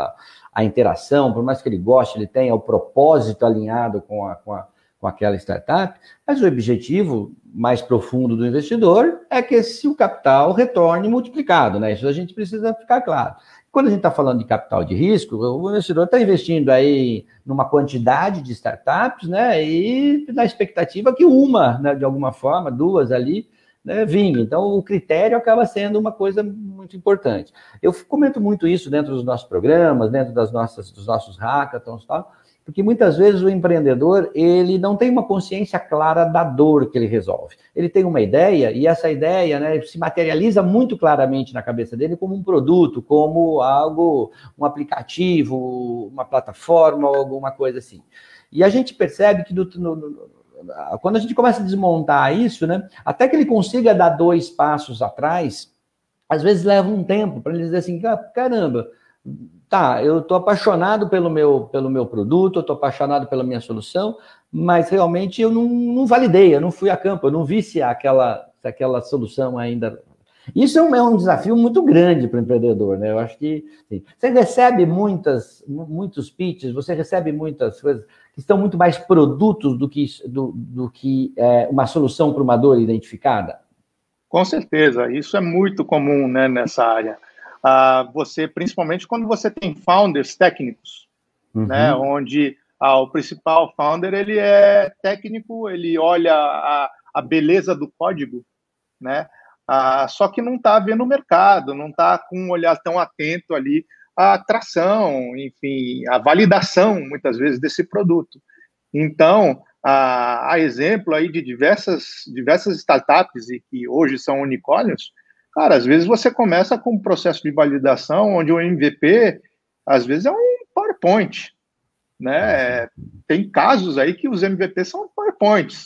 a interação, por mais que ele goste, ele tenha o propósito alinhado com aquela startup, mas o objetivo mais profundo do investidor é que o capital retorne multiplicado, né? Isso a gente precisa ficar claro. Quando a gente está falando de capital de risco, o investidor está investindo aí numa quantidade de startups, né? E na expectativa que uma, né, de alguma forma, duas ali, né, vingue. Então, o critério acaba sendo uma coisa muito importante. Eu comento muito isso dentro dos nossos programas, dentro dos nossos hackathons e tal, porque muitas vezes o empreendedor, ele não tem uma consciência clara da dor que ele resolve. Ele tem uma ideia, e essa ideia, né, se materializa muito claramente na cabeça dele como um produto, como algo, um aplicativo, uma plataforma, ou alguma coisa assim. E a gente percebe que quando a gente começa a desmontar isso, né, até que ele consiga dar 2 passos atrás, às vezes leva um tempo para ele dizer assim, caramba, tá, eu estou apaixonado pelo meu produto, eu estou apaixonado pela minha solução, mas realmente eu não validei, eu não fui a campo, eu não vi se aquela solução ainda... Isso é um desafio muito grande para o empreendedor, né? Eu acho que sim. Você recebe muitos pitches, você recebe muitas coisas que estão muito mais produtos do que uma solução para uma dor identificada? Com certeza, isso é muito comum, né, nessa área. Principalmente quando você tem founders técnicos, né, onde o principal founder ele é técnico, ele olha a beleza do código, né? Só que não está vendo o mercado, não está com um olhar tão atento ali à atração, enfim, à validação, muitas vezes, desse produto. Então, há exemplo aí de diversas startups e que hoje são unicórnios. Cara, às vezes você começa com um processo de validação onde o MVP, às vezes, é um PowerPoint, né? Tem casos aí que os MVPs são PowerPoints,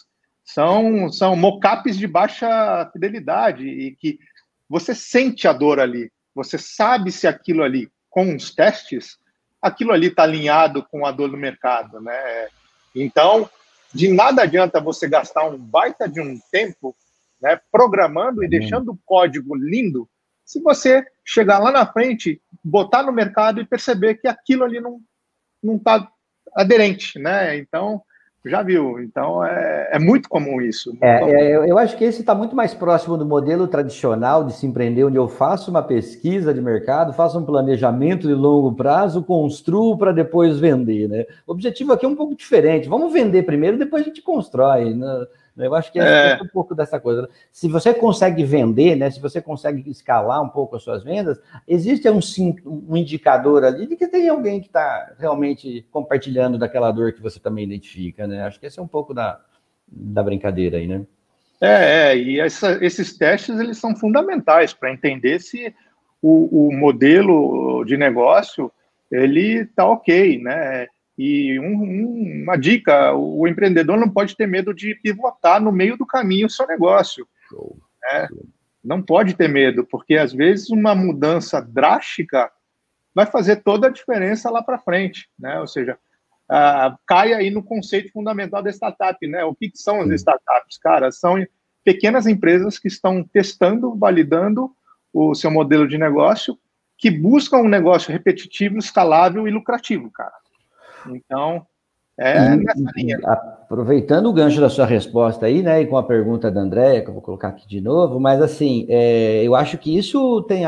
são mockups de baixa fidelidade e que você sente a dor ali, você sabe se aquilo ali, com os testes, aquilo ali está alinhado com a dor do mercado, né? Então, de nada adianta você gastar um baita de um tempo, né, programando e deixando o código lindo, se você chegar lá na frente, botar no mercado e perceber que aquilo ali não está aderente, né? Então, Já viu, então é muito comum isso. Muito comum. Eu acho que esse está muito mais próximo do modelo tradicional de se empreender, onde eu faço uma pesquisa de mercado, faço um planejamento de longo prazo, construo para depois vender, né? O objetivo aqui é um pouco diferente. Vamos vender primeiro, depois a gente constrói, né? Eu acho que é um pouco dessa coisa. Se você consegue vender, né? Se você consegue escalar um pouco as suas vendas, existe um indicador ali de que tem alguém que está realmente compartilhando daquela dor que você também identifica, né? Acho que esse é um pouco da brincadeira aí, né? E esses testes, eles são fundamentais para entender se o modelo de negócio, ele está ok, né? E uma dica, o empreendedor não pode ter medo de pivotar no meio do caminho o seu negócio. Né? Não pode ter medo, porque às vezes uma mudança drástica vai fazer toda a diferença lá para frente, né? Ou seja, cai aí no conceito fundamental da startup, né? O que são as startups? Cara, são pequenas empresas que estão testando, validando o seu modelo de negócio, que buscam um negócio repetitivo, escalável e lucrativo, cara. Então, nessa linha. Aproveitando o gancho da sua resposta aí, né, e com a pergunta da Andréia, que eu vou colocar aqui de novo, mas assim, eu acho que isso tem a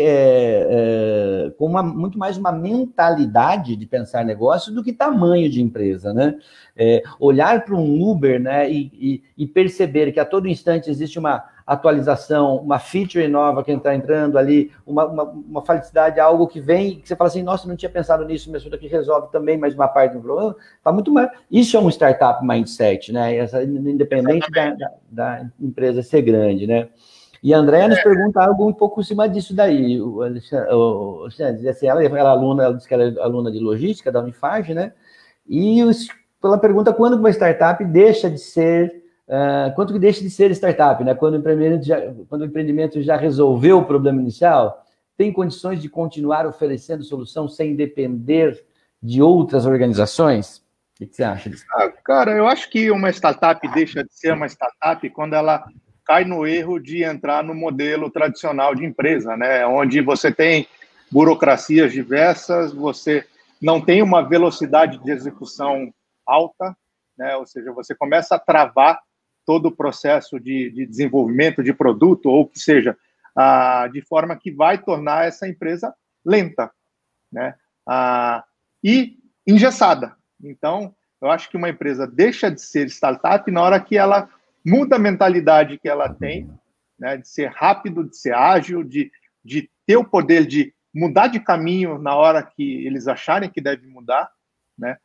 ver com muito mais uma mentalidade de pensar negócio do que tamanho de empresa, né? Olhar para um Uber, né, e perceber que a todo instante existe uma atualização, uma feature nova que está entrando ali, uma felicidade, algo que vem, que você fala assim, nossa, não tinha pensado nisso, mas isso daqui resolve também mais uma parte do problema, tá muito mais. Isso é um startup mindset, né? Independente da empresa ser grande, né? E a Andréia nos pergunta algo um pouco em cima disso daí. O Alexandre, assim, ela disse que ela é aluna de logística da Unifage, né? E ela pergunta quando uma startup deixa de ser quanto que deixa de ser startup, né? Quando o empreendimento já resolveu o problema inicial, tem condições de continuar oferecendo solução sem depender de outras organizações? O que você acha disso? Cara, eu acho que uma startup deixa de ser uma startup quando ela cai no erro de entrar no modelo tradicional de empresa, né? Onde você tem burocracias diversas, você não tem uma velocidade de execução alta, né? Ou seja, você começa a travar todo o processo de desenvolvimento de produto, ou que seja, de forma que vai tornar essa empresa lenta, né? E engessada. Então, eu acho que uma empresa deixa de ser startup na hora que ela muda a mentalidade que ela tem, né? De ser rápido, de ser ágil, de ter o poder de mudar de caminho na hora que eles acharem que deve mudar, né?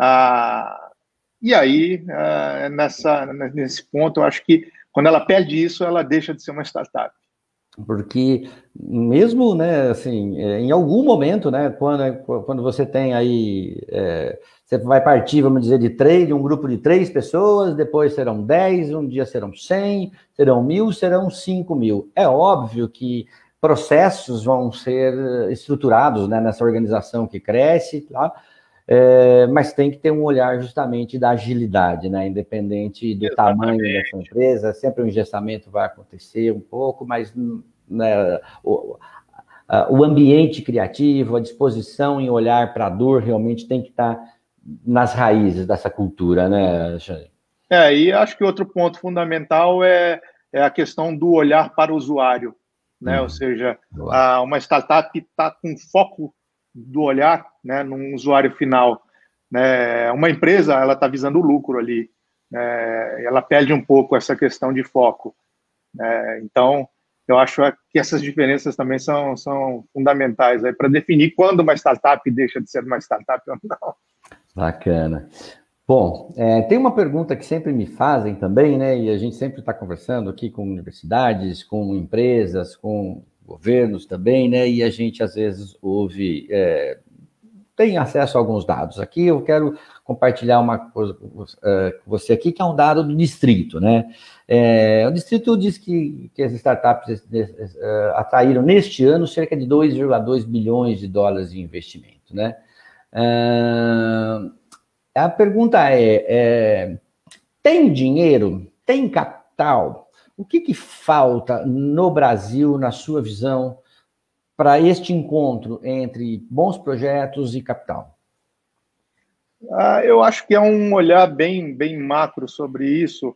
E aí, nesse ponto, eu acho que quando ela perde isso, ela deixa de ser uma startup. Porque mesmo, né, assim, em algum momento, né, quando você tem aí, você vai partir, vamos dizer, de um grupo de 3 pessoas, depois serão 10, um dia serão 100, serão 1.000, serão 5.000. É óbvio que processos vão ser estruturados, né, nessa organização que cresce, tá? Mas tem que ter um olhar justamente da agilidade, né? Independente do tamanho da sua empresa, sempre o engessamento vai acontecer um pouco, mas né, o ambiente criativo, a disposição em olhar para a dor realmente tem que estar nas raízes dessa cultura, né, Alexandre? E acho que outro ponto fundamental é a questão do olhar para o usuário, né? Ou seja, uma startup está com foco do olhar, né, num usuário final, né? Uma empresa, ela está visando o lucro ali, né? Ela perde um pouco essa questão de foco, né? Então, eu acho que essas diferenças também são fundamentais para definir quando uma startup deixa de ser uma startup ou não. Bacana. Bom, tem uma pergunta que sempre me fazem também, né? E a gente sempre está conversando aqui com universidades, com empresas, com governos também, né? E a gente às vezes ouve, tem acesso a alguns dados. Aqui eu quero compartilhar uma coisa com você aqui, que é um dado do distrito, né? O distrito diz que as startups atraíram neste ano cerca de 2,2 bilhões de dólares de investimento, né? A pergunta tem dinheiro? Tem capital? O que falta no Brasil, na sua visão, para este encontro entre bons projetos e capital? Eu acho que é um olhar bem macro sobre isso,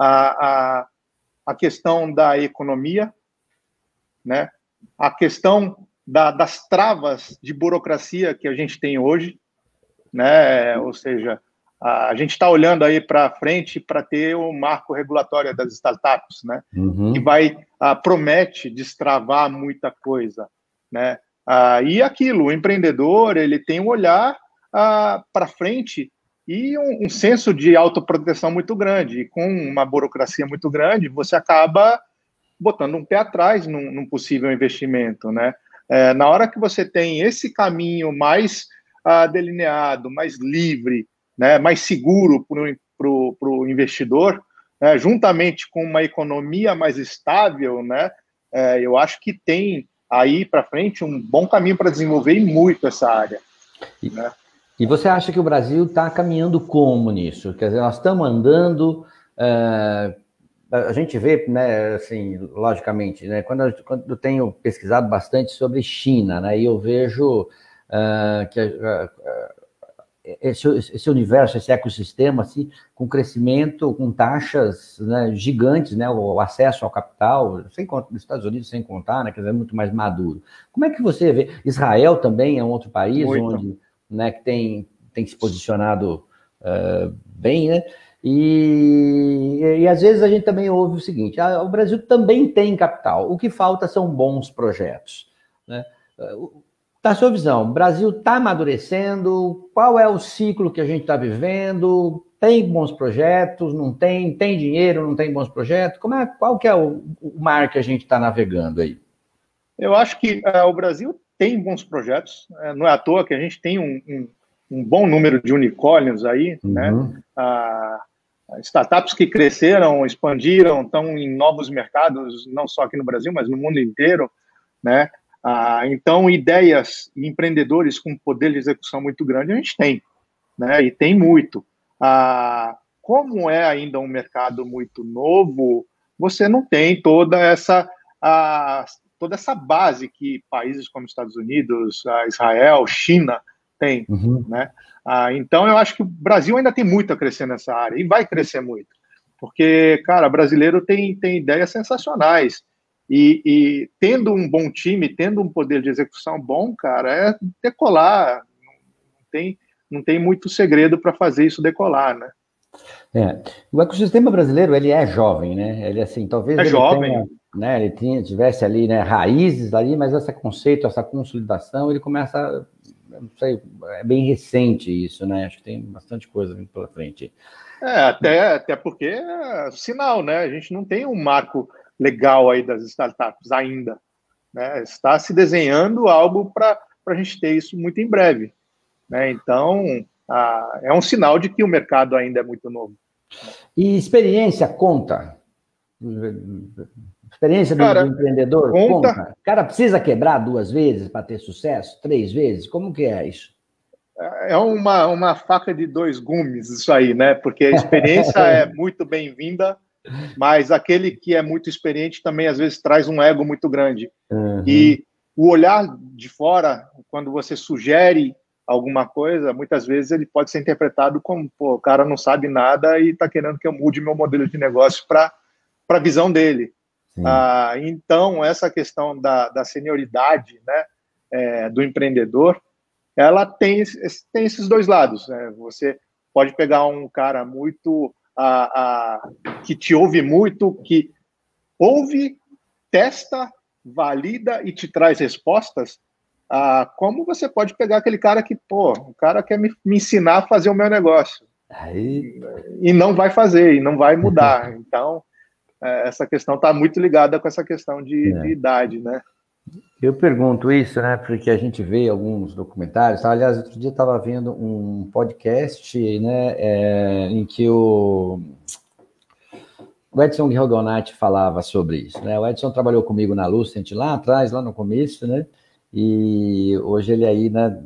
a questão da economia, né? A questão das travas de burocracia que a gente tem hoje, né? Ou seja, a gente está olhando aí para frente para ter o marco regulatório das startups, né? Que promete destravar muita coisa, né? E aquilo, o empreendedor, ele tem um olhar para frente e um senso de autoproteção muito grande. E com uma burocracia muito grande, você acaba botando um pé atrás num possível investimento, né? Na hora que você tem esse caminho mais delineado, mais livre, né, mais seguro para o investidor, né, juntamente com uma economia mais estável, né, eu acho que tem aí para frente um bom caminho para desenvolver muito essa área. Né? E você acha que o Brasil está caminhando como nisso? Quer dizer, nós estamos andando... a gente vê, né, assim, logicamente, né, quando eu tenho pesquisado bastante sobre China, né, e eu vejo que esse universo, esse ecossistema, assim, com crescimento, com taxas, né, gigantes, né, o acesso ao capital, nos Estados Unidos sem contar, né, quer dizer, muito mais maduro. Como é que você vê? Israel também é um outro país onde, né, que tem se posicionado bem, né? E às vezes a gente também ouve o seguinte: o Brasil também tem capital, o que falta são bons projetos, né? Da sua visão, o Brasil está amadurecendo? Qual é o ciclo que a gente está vivendo? Tem bons projetos? Não tem? Tem dinheiro? Não tem bons projetos? Qual que é o mar que a gente está navegando aí? Eu acho que o Brasil tem bons projetos, não é à toa que a gente tem um bom número de unicórnios aí, né? Startups que cresceram, expandiram, estão em novos mercados, não só aqui no Brasil, mas no mundo inteiro, né? Então, ideias e empreendedores com poder de execução muito grande a gente tem, né? E tem muito. Como é ainda um mercado muito novo, você não tem toda essa base que países como Estados Unidos, Israel, China têm, né? Então, eu acho que o Brasil ainda tem muito a crescer nessa área, e vai crescer muito, porque, cara, brasileiro tem ideias sensacionais, e tendo um bom time, tendo um poder de execução bom, cara, é decolar, não tem muito segredo para fazer isso decolar, né? O ecossistema brasileiro, ele é jovem, né? Ele, assim, talvez ele jovem. Tenha, né, tivesse ali, né, raízes ali, mas esse conceito, essa consolidação, ele começa, não sei, é bem recente isso, né? Acho que tem bastante coisa vindo pela frente. Até porque é sinal, né? A gente não tem um marco legal aí das startups ainda, né? Está se desenhando algo para a gente ter isso muito em breve, né? Então, é um sinal de que o mercado ainda é muito novo. E experiência conta? Experiência do empreendedor conta? O cara precisa quebrar 2 vezes para ter sucesso? 3 vezes? Como que é isso? É uma faca de 2 gumes isso aí, né? Porque a experiência é muito bem-vinda, mas aquele que é muito experiente também às vezes traz um ego muito grande. E o olhar de fora, quando você sugere alguma coisa, muitas vezes ele pode ser interpretado como, pô, o cara não sabe nada e está querendo que eu mude meu modelo de negócio para a visão dele. Então, essa questão da senioridade, né, do empreendedor, ela tem esses 2 lados, né? Você pode pegar um cara muito que te ouve muito, que ouve, testa, valida e te traz respostas, como você pode pegar aquele cara que, pô, o cara quer me ensinar a fazer o meu negócio. E não vai fazer, e não vai mudar. Então, essa questão está muito ligada com essa questão de idade, né? Eu pergunto isso, né, porque a gente vê alguns documentários. Aliás, outro dia eu estava vendo um podcast, né, em que o Edson Guilherme falava sobre isso, né? O Edson trabalhou comigo na Lucent lá atrás, lá no começo, né? E hoje ele aí, né?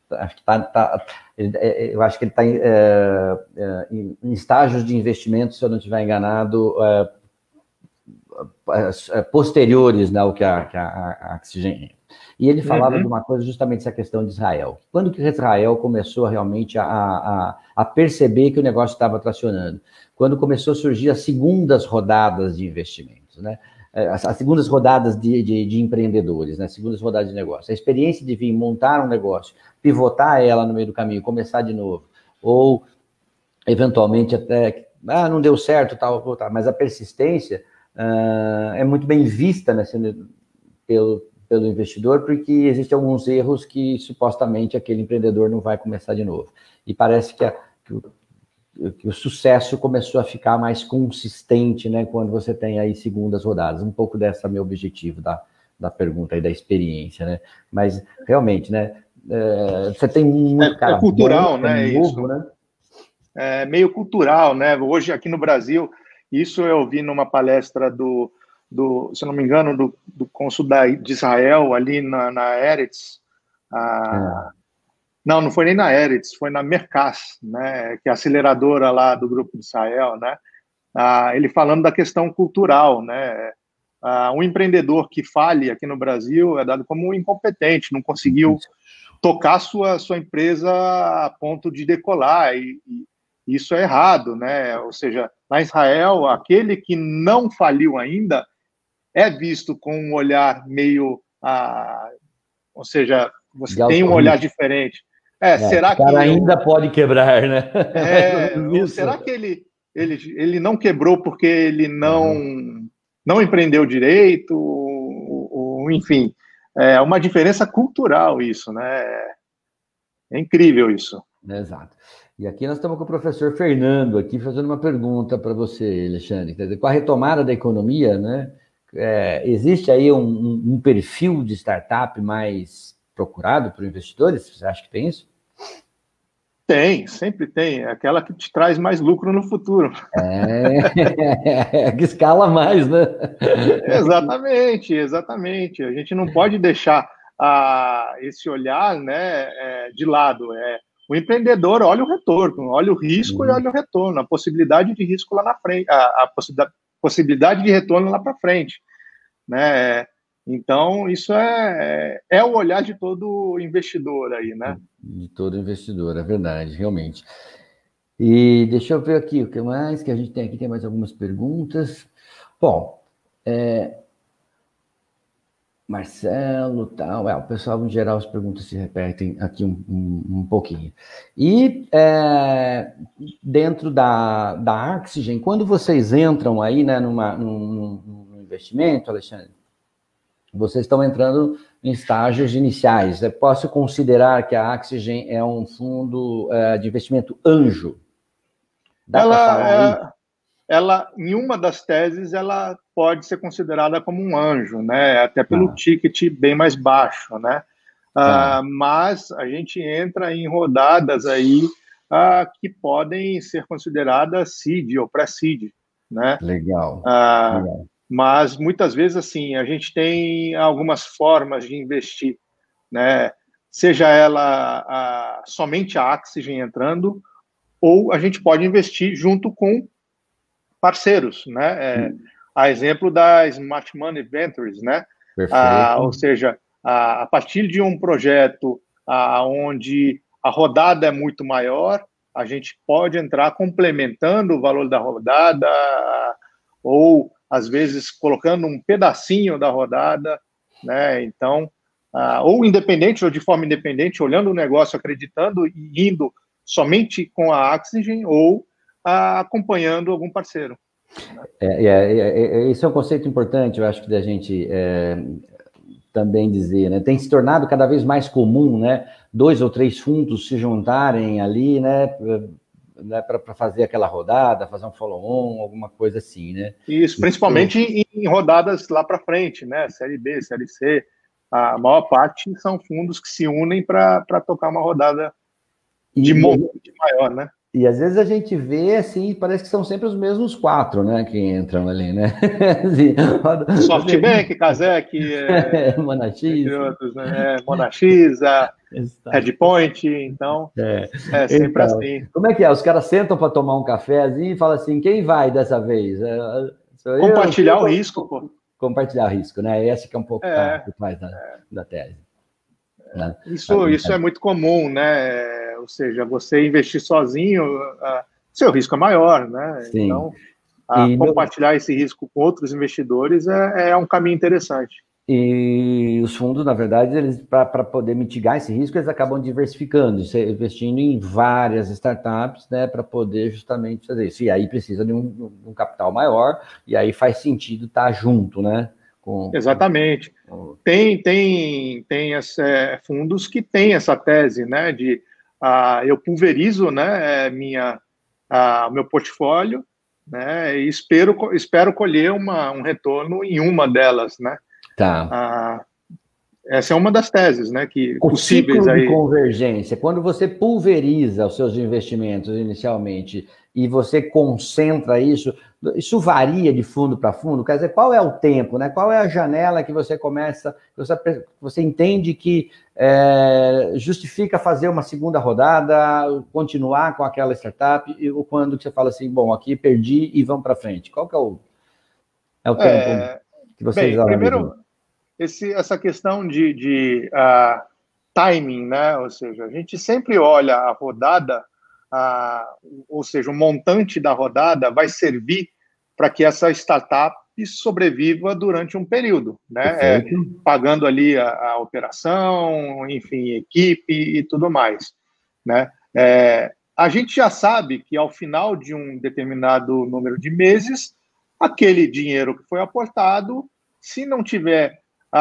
Eu acho que ele está em estágios de investimento, se eu não estiver enganado, posteriores, né, ao que a Oxygen. E ele falava de uma coisa, justamente essa questão de Israel. Quando que Israel começou realmente a perceber que o negócio estava tracionando? Quando começou a surgir as segundas rodadas de investimentos, né? As segundas rodadas de empreendedores, né? Segundas rodadas de negócio. A experiência de vir montar um negócio, pivotar ela no meio do caminho, começar de novo, ou eventualmente até, não deu certo, tal, mas a persistência é muito bem vista, né, pelo investidor, porque existem alguns erros que supostamente aquele empreendedor não vai começar de novo. E parece que o sucesso começou a ficar mais consistente, né, quando você tem aí segundas rodadas. Um pouco desse é meu objetivo da pergunta aí, da experiência, né? Mas realmente, né, você tem muito cara cultural, bom, né? novo, isso. né? É meio cultural, né? Hoje aqui no Brasil, isso eu vi numa palestra se não me engano, do cônsul de Israel ali na Eretz. Não foi nem na Eretz, foi na Mercas, né? Que é a aceleradora lá do Grupo de Israel, né? Ele falando da questão cultural, né? Um empreendedor que fale aqui no Brasil é dado como incompetente, não conseguiu tocar sua empresa a ponto de decolar, e isso é errado, né? Ou seja, na Israel, aquele que não faliu ainda é visto com um olhar meio, ou seja, você tem um olhar diferente. Será que ainda pode quebrar, né? Ou será que ele não quebrou porque ele não empreendeu direito, ou enfim, é uma diferença cultural isso, né? É incrível isso. Exato. E aqui nós estamos com o professor Fernando aqui fazendo uma pergunta para você, Alexandre. Quer dizer, com a retomada da economia, né? Existe aí um perfil de startup mais procurado por investidores? Você acha que tem isso? Tem, sempre tem. É aquela que te traz mais lucro no futuro. Que escala mais, né? Exatamente. A gente não pode deixar esse olhar, né, de lado. O empreendedor olha o retorno, olha o risco e olha o retorno, a possibilidade de risco lá na frente, a possibilidade de retorno lá para frente, né? Então, isso é o olhar de todo investidor aí, né? De todo investidor, é verdade, realmente. E deixa eu ver aqui o que mais que a gente tem aqui. Tem mais algumas perguntas. Bom, Marcelo, tal. O pessoal, em geral, as perguntas se repetem aqui um pouquinho. E dentro da Oxygen, quando vocês entram aí, né, num investimento, Alexandre, vocês estão entrando em estágios iniciais. Eu posso considerar que a Oxygen é um fundo de investimento anjo? Ela, em uma das teses, ela pode ser considerada como um anjo, né? Até pelo ticket bem mais baixo, né? Mas a gente entra em rodadas aí que podem ser consideradas seed ou pré-seed, né? Legal. Mas muitas vezes, assim, a gente tem algumas formas de investir, né? Seja ela somente a Oxygen entrando, ou a gente pode investir junto com parceiros, né? A exemplo da Smart Money Ventures, né? Ou seja, a partir de um projeto onde a rodada é muito maior, a gente pode entrar complementando o valor da rodada, ou às vezes colocando um pedacinho da rodada, né? Então, ou independente, ou de forma independente, olhando o negócio, acreditando e indo somente com a Oxygen, ou acompanhando algum parceiro. Esse é um conceito importante, eu acho que da gente também dizer, né? Tem se tornado cada vez mais comum, né? 2 ou 3 fundos se juntarem ali, né? Para fazer aquela rodada, fazer um follow-on, alguma coisa assim, né? Isso, principalmente em rodadas lá para frente, né? Série B, Série C, a maior parte são fundos que se unem para tocar uma rodada de montante maior, né? E às vezes a gente vê, assim, parece que são sempre os mesmos 4, né, que entram ali, né? Assim, SoftBank, Kazek, Monax, entre outros, né? Monax, Redpoint, então sempre assim. Como é que é? Os caras sentam para tomar um café assim, e falam assim, quem vai dessa vez? Compartilhar o risco, pô. Compartilhar o risco, né? Esse que é um pouco por trás da tese. Né? Isso é muito comum, né? Ou seja, você investir sozinho, seu risco é maior, né? Sim. Então, compartilhar esse risco com outros investidores é um caminho interessante. E os fundos, na verdade, eles para poder mitigar esse risco, eles acabam diversificando, investindo em várias startups, né, para poder justamente fazer isso. E aí precisa de um capital maior, e aí faz sentido estar junto, né? Exatamente. Tem fundos que têm essa tese, né, de eu pulverizo, né, meu portfólio, né, e espero colher um retorno em uma delas, né. Tá. Essa é uma das teses, né, que o possíveis ciclo aí. De convergência, quando você pulveriza os seus investimentos inicialmente e você concentra isso varia de fundo para fundo? Quer dizer, qual é o tempo, né? Qual é a janela que você começa, você entende que justifica fazer uma segunda rodada, continuar com aquela startup, ou quando você fala assim, bom, aqui perdi e vamos para frente? Qual que é o tempo que vocês primeiro, essa questão de timing, né? Ou seja, a gente sempre olha a rodada, ou seja, o montante da rodada vai servir para que essa startup sobreviva durante um período, né? Pagando ali a operação, enfim, equipe e tudo mais, né? A gente já sabe que ao final de um determinado número de meses, aquele dinheiro que foi aportado, se não tiver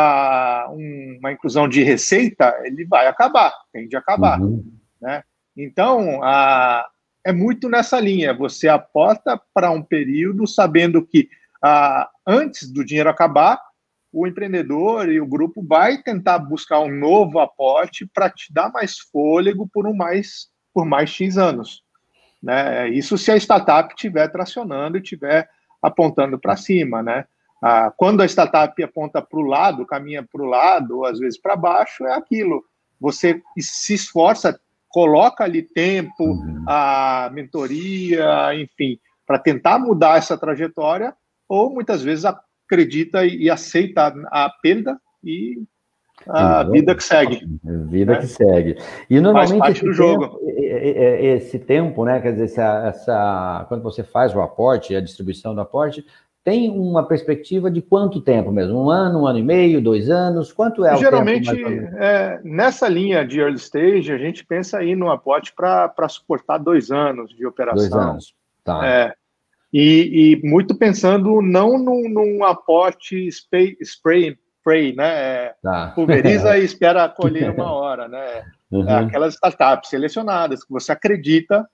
uma inclusão de receita, ele vai acabar, tende a acabar. Né? Então, é muito nessa linha. Você aporta para um período sabendo que antes do dinheiro acabar, o empreendedor e o grupo vai tentar buscar um novo aporte para te dar mais fôlego por mais X anos. Né? Isso se a startup estiver tracionando e estiver apontando para cima, né? Quando a startup aponta para o lado, caminha para o lado, ou às vezes para baixo, é aquilo. Você se esforça, coloca ali tempo, a mentoria, enfim, para tentar mudar essa trajetória, ou muitas vezes acredita e aceita a perda e a vida que segue. Vida que segue. E normalmente faz parte do jogo. Esse tempo, né? Quer dizer, quando você faz o aporte, a distribuição do aporte, tem uma perspectiva de quanto tempo mesmo? 1 ano, 1 ano e meio, 2 anos? Quanto é geralmente, o tempo? Nessa linha de early stage, a gente pensa aí no aporte para suportar 2 anos de operação. 2 anos, tá. E muito pensando não num aporte spray, né? Tá. Pulveriza e espera colher uma hora, né? Aquelas startups selecionadas que você acredita,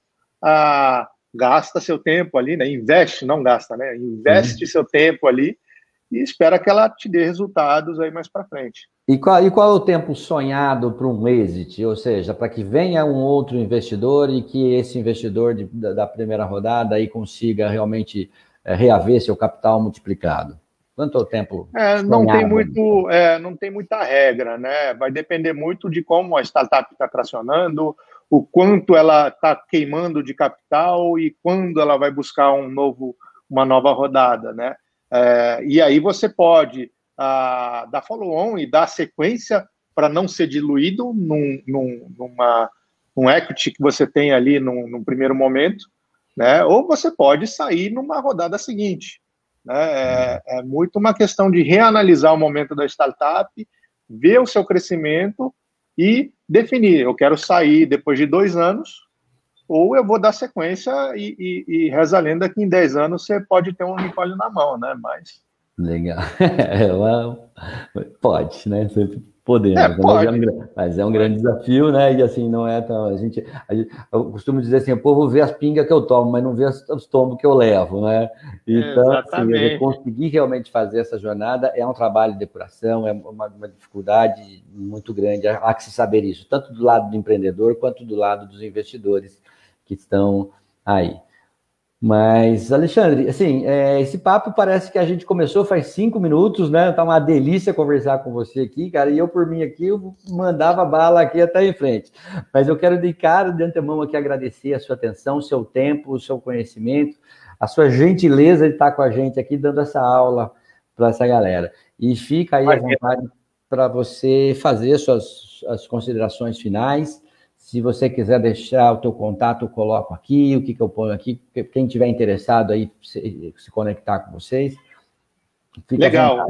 gasta seu tempo ali, né? Investe, não gasta, né? Investe seu tempo ali e espera que ela te dê resultados aí mais para frente. E qual é o tempo sonhado para um exit? Ou seja, para que venha um outro investidor e que esse investidor da primeira rodada aí consiga realmente reaver seu capital multiplicado? Quanto é o tempo sonhado? Não tem muita regra, né? Vai depender muito de como a startup está tracionando, o quanto ela está queimando de capital e quando ela vai buscar uma nova rodada, né? E aí você pode dar follow-on e dar sequência para não ser diluído num equity que você tem ali num primeiro momento, né? Ou você pode sair numa rodada seguinte. Né? É muito uma questão de reanalisar o momento da startup, ver o seu crescimento e definir, eu quero sair depois de 2 anos, ou eu vou dar sequência e reza a lenda que em 10 anos você pode ter um unicórnio na mão, né? Legal. Pode, né? Sempre podemos. Pode. Mas é um grande desafio, né? E assim, não é tão... eu costumo dizer assim, o povo vê as pingas que eu tomo, mas não vê os tombos que eu levo, né? Então, assim, conseguir realmente fazer essa jornada é um trabalho de depuração, é uma dificuldade muito grande. Há que se saber isso, tanto do lado do empreendedor, quanto do lado dos investidores que estão aí. Mas, Alexandre, assim, esse papo parece que a gente começou faz 5 minutos, né? Tá uma delícia conversar com você aqui, cara, e eu, por mim aqui, eu mandava bala aqui até em frente. Mas eu quero de antemão aqui agradecer a sua atenção, o seu tempo, o seu conhecimento. a sua gentileza de estar com a gente aqui, dando essa aula para essa galera. E fica aí à vontade para você fazer as considerações finais. Se você quiser deixar o teu contato, eu coloco aqui, o que eu ponho aqui. Quem tiver interessado aí, se conectar com vocês. Fica legal.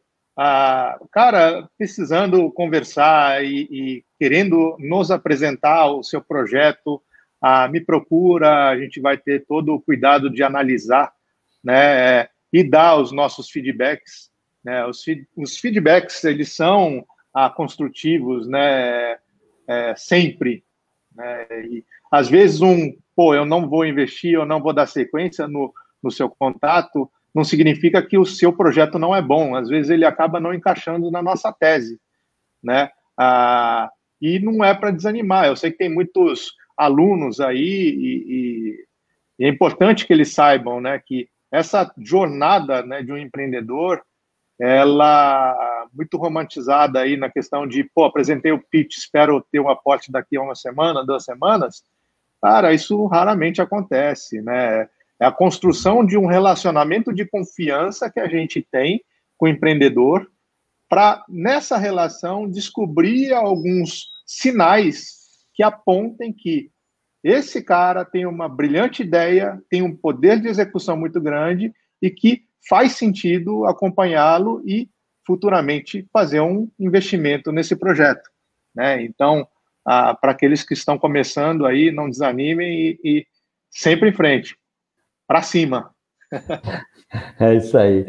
Cara, precisando conversar e querendo nos apresentar o seu projeto, me procura, a gente vai ter todo o cuidado de analisar, né, e dar os nossos feedbacks. Né, os feedbacks, eles são construtivos, né, sempre. Né, e, às vezes, eu não vou investir, eu não vou dar sequência no seu contato, não significa que o seu projeto não é bom. Às vezes, ele acaba não encaixando na nossa tese. Né? E não é para desanimar. Eu sei que tem muitos alunos aí e é importante que eles saibam, né, que essa jornada, né, de um empreendedor, ela muito romantizada aí na questão de, apresentei o pitch, espero ter um aporte daqui a uma semana, 2 semanas. Cara, isso raramente acontece, né? É a construção de um relacionamento de confiança que a gente tem com o empreendedor para, nessa relação, descobrir alguns sinais que apontem que esse cara tem uma brilhante ideia, tem um poder de execução muito grande e que faz sentido acompanhá-lo e, futuramente, fazer um investimento nesse projeto. Né? Então, para aqueles que estão começando aí, não desanimem e sempre em frente. Para cima. É isso aí.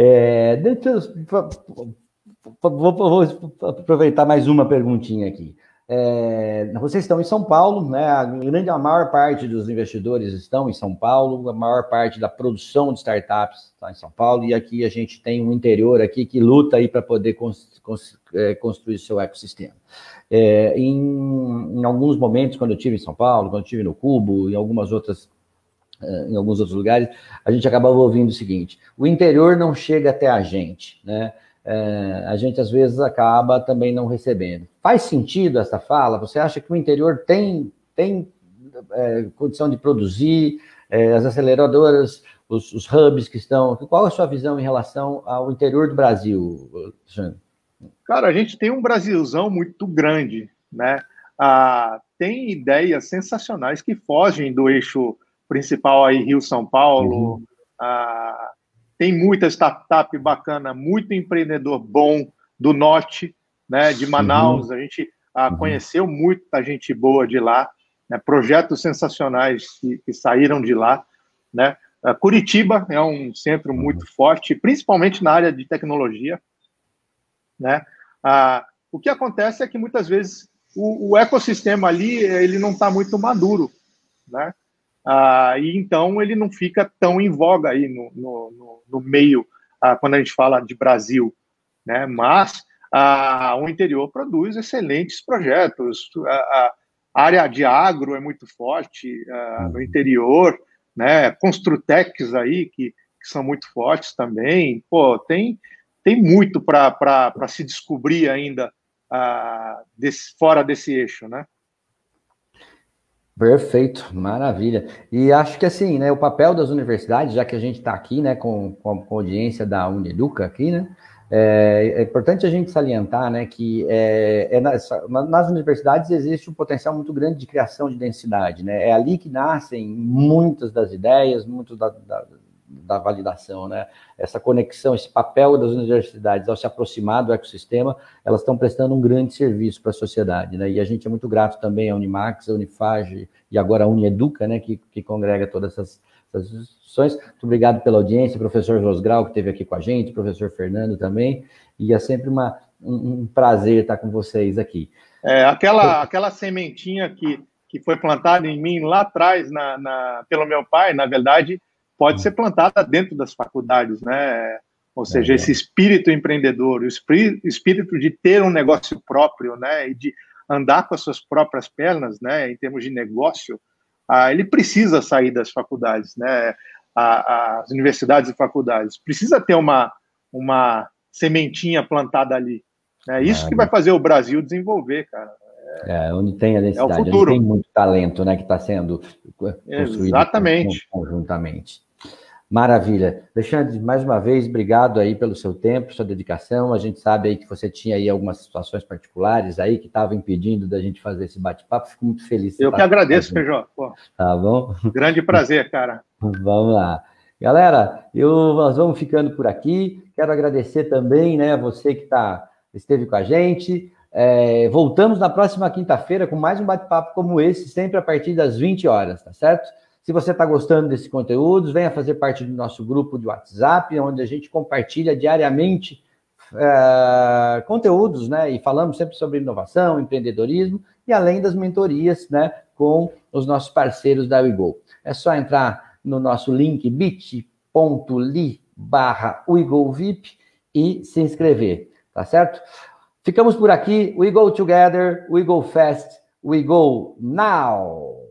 Vou aproveitar mais uma perguntinha aqui. Vocês estão em São Paulo, né? A maior parte dos investidores estão em São Paulo, a maior parte da produção de startups está em São Paulo, e aqui a gente tem um interior aqui que luta aí para poder construir seu ecossistema. Em alguns momentos, quando eu estive em São Paulo, quando eu estive no Cubo, em alguns outros lugares, a gente acabava ouvindo o seguinte: o interior não chega até a gente, né? A gente às vezes acaba também não recebendo. Faz sentido essa fala? Você acha que o interior tem condição de produzir, as aceleradoras, os hubs que estão... Qual é a sua visão em relação ao interior do Brasil, Alexandre? Cara, a gente tem um Brasilzão muito grande, né? Tem ideias sensacionais que fogem do eixo principal aí, Rio-São Paulo. Tem muita startup bacana, muito empreendedor bom do norte, né, de Manaus. A gente conheceu muita gente boa de lá, né, projetos sensacionais que saíram de lá. Né. Curitiba é um centro muito forte, principalmente na área de tecnologia. Né. O que acontece é que muitas vezes o ecossistema ali ele não está muito maduro, né? E então ele não fica tão em voga aí no meio, quando a gente fala de Brasil, né? Mas o interior produz excelentes projetos, a área de agro é muito forte no interior, né? Construtecs aí que são muito fortes também. Tem muito para se descobrir ainda fora desse eixo, né? Perfeito, maravilha. E acho que assim, né, o papel das universidades, já que a gente está aqui, né, com a audiência da Uneduca aqui, né, é importante a gente salientar, né, que nas universidades existe um potencial muito grande de criação de densidade, né, é ali que nascem muitas das ideias, muito da validação, né? Essa conexão, esse papel das universidades ao se aproximar do ecossistema, elas estão prestando um grande serviço para a sociedade, né? E a gente é muito grato também à Unimax, à Unifage e agora à Uneduca, né? Que congrega todas essas instituições. Muito obrigado pela audiência, professor Rosgrau, que esteve aqui com a gente, professor Fernando também, e é sempre um prazer estar com vocês aqui. Aquela sementinha que foi plantada em mim lá atrás pelo meu pai, na verdade, pode ser plantada dentro das faculdades, né? Ou seja, esse espírito empreendedor, o espírito de ter um negócio próprio, né? E de andar com as suas próprias pernas, né? Em termos de negócio, ele precisa sair das faculdades, né? As universidades e faculdades. Precisa ter uma sementinha plantada ali. É isso que vai fazer o Brasil desenvolver, cara. Onde tem a densidade, onde tem muito talento, né, que está sendo construído conjuntamente. Maravilha. Alexandre, mais uma vez, obrigado aí pelo seu tempo, sua dedicação. A gente sabe aí que você tinha aí algumas situações particulares aí que estavam impedindo da gente fazer esse bate-papo. Fico muito feliz. Eu que agradeço, Feijó. Tá bom? Grande prazer, cara. Vamos lá. Galera, nós vamos ficando por aqui. Quero agradecer também, né, você que esteve com a gente. Voltamos na próxima quinta-feira com mais um bate-papo como esse, sempre a partir das 20 horas, tá certo? Se você está gostando desse conteúdo, venha fazer parte do nosso grupo de WhatsApp, onde a gente compartilha diariamente conteúdos, né? E falamos sempre sobre inovação, empreendedorismo e além das mentorias, né? Com os nossos parceiros da WeGo. É só entrar no nosso link bit.ly/WeGoVip e se inscrever, tá certo? Ficamos por aqui. We go together, we go fast, we go now!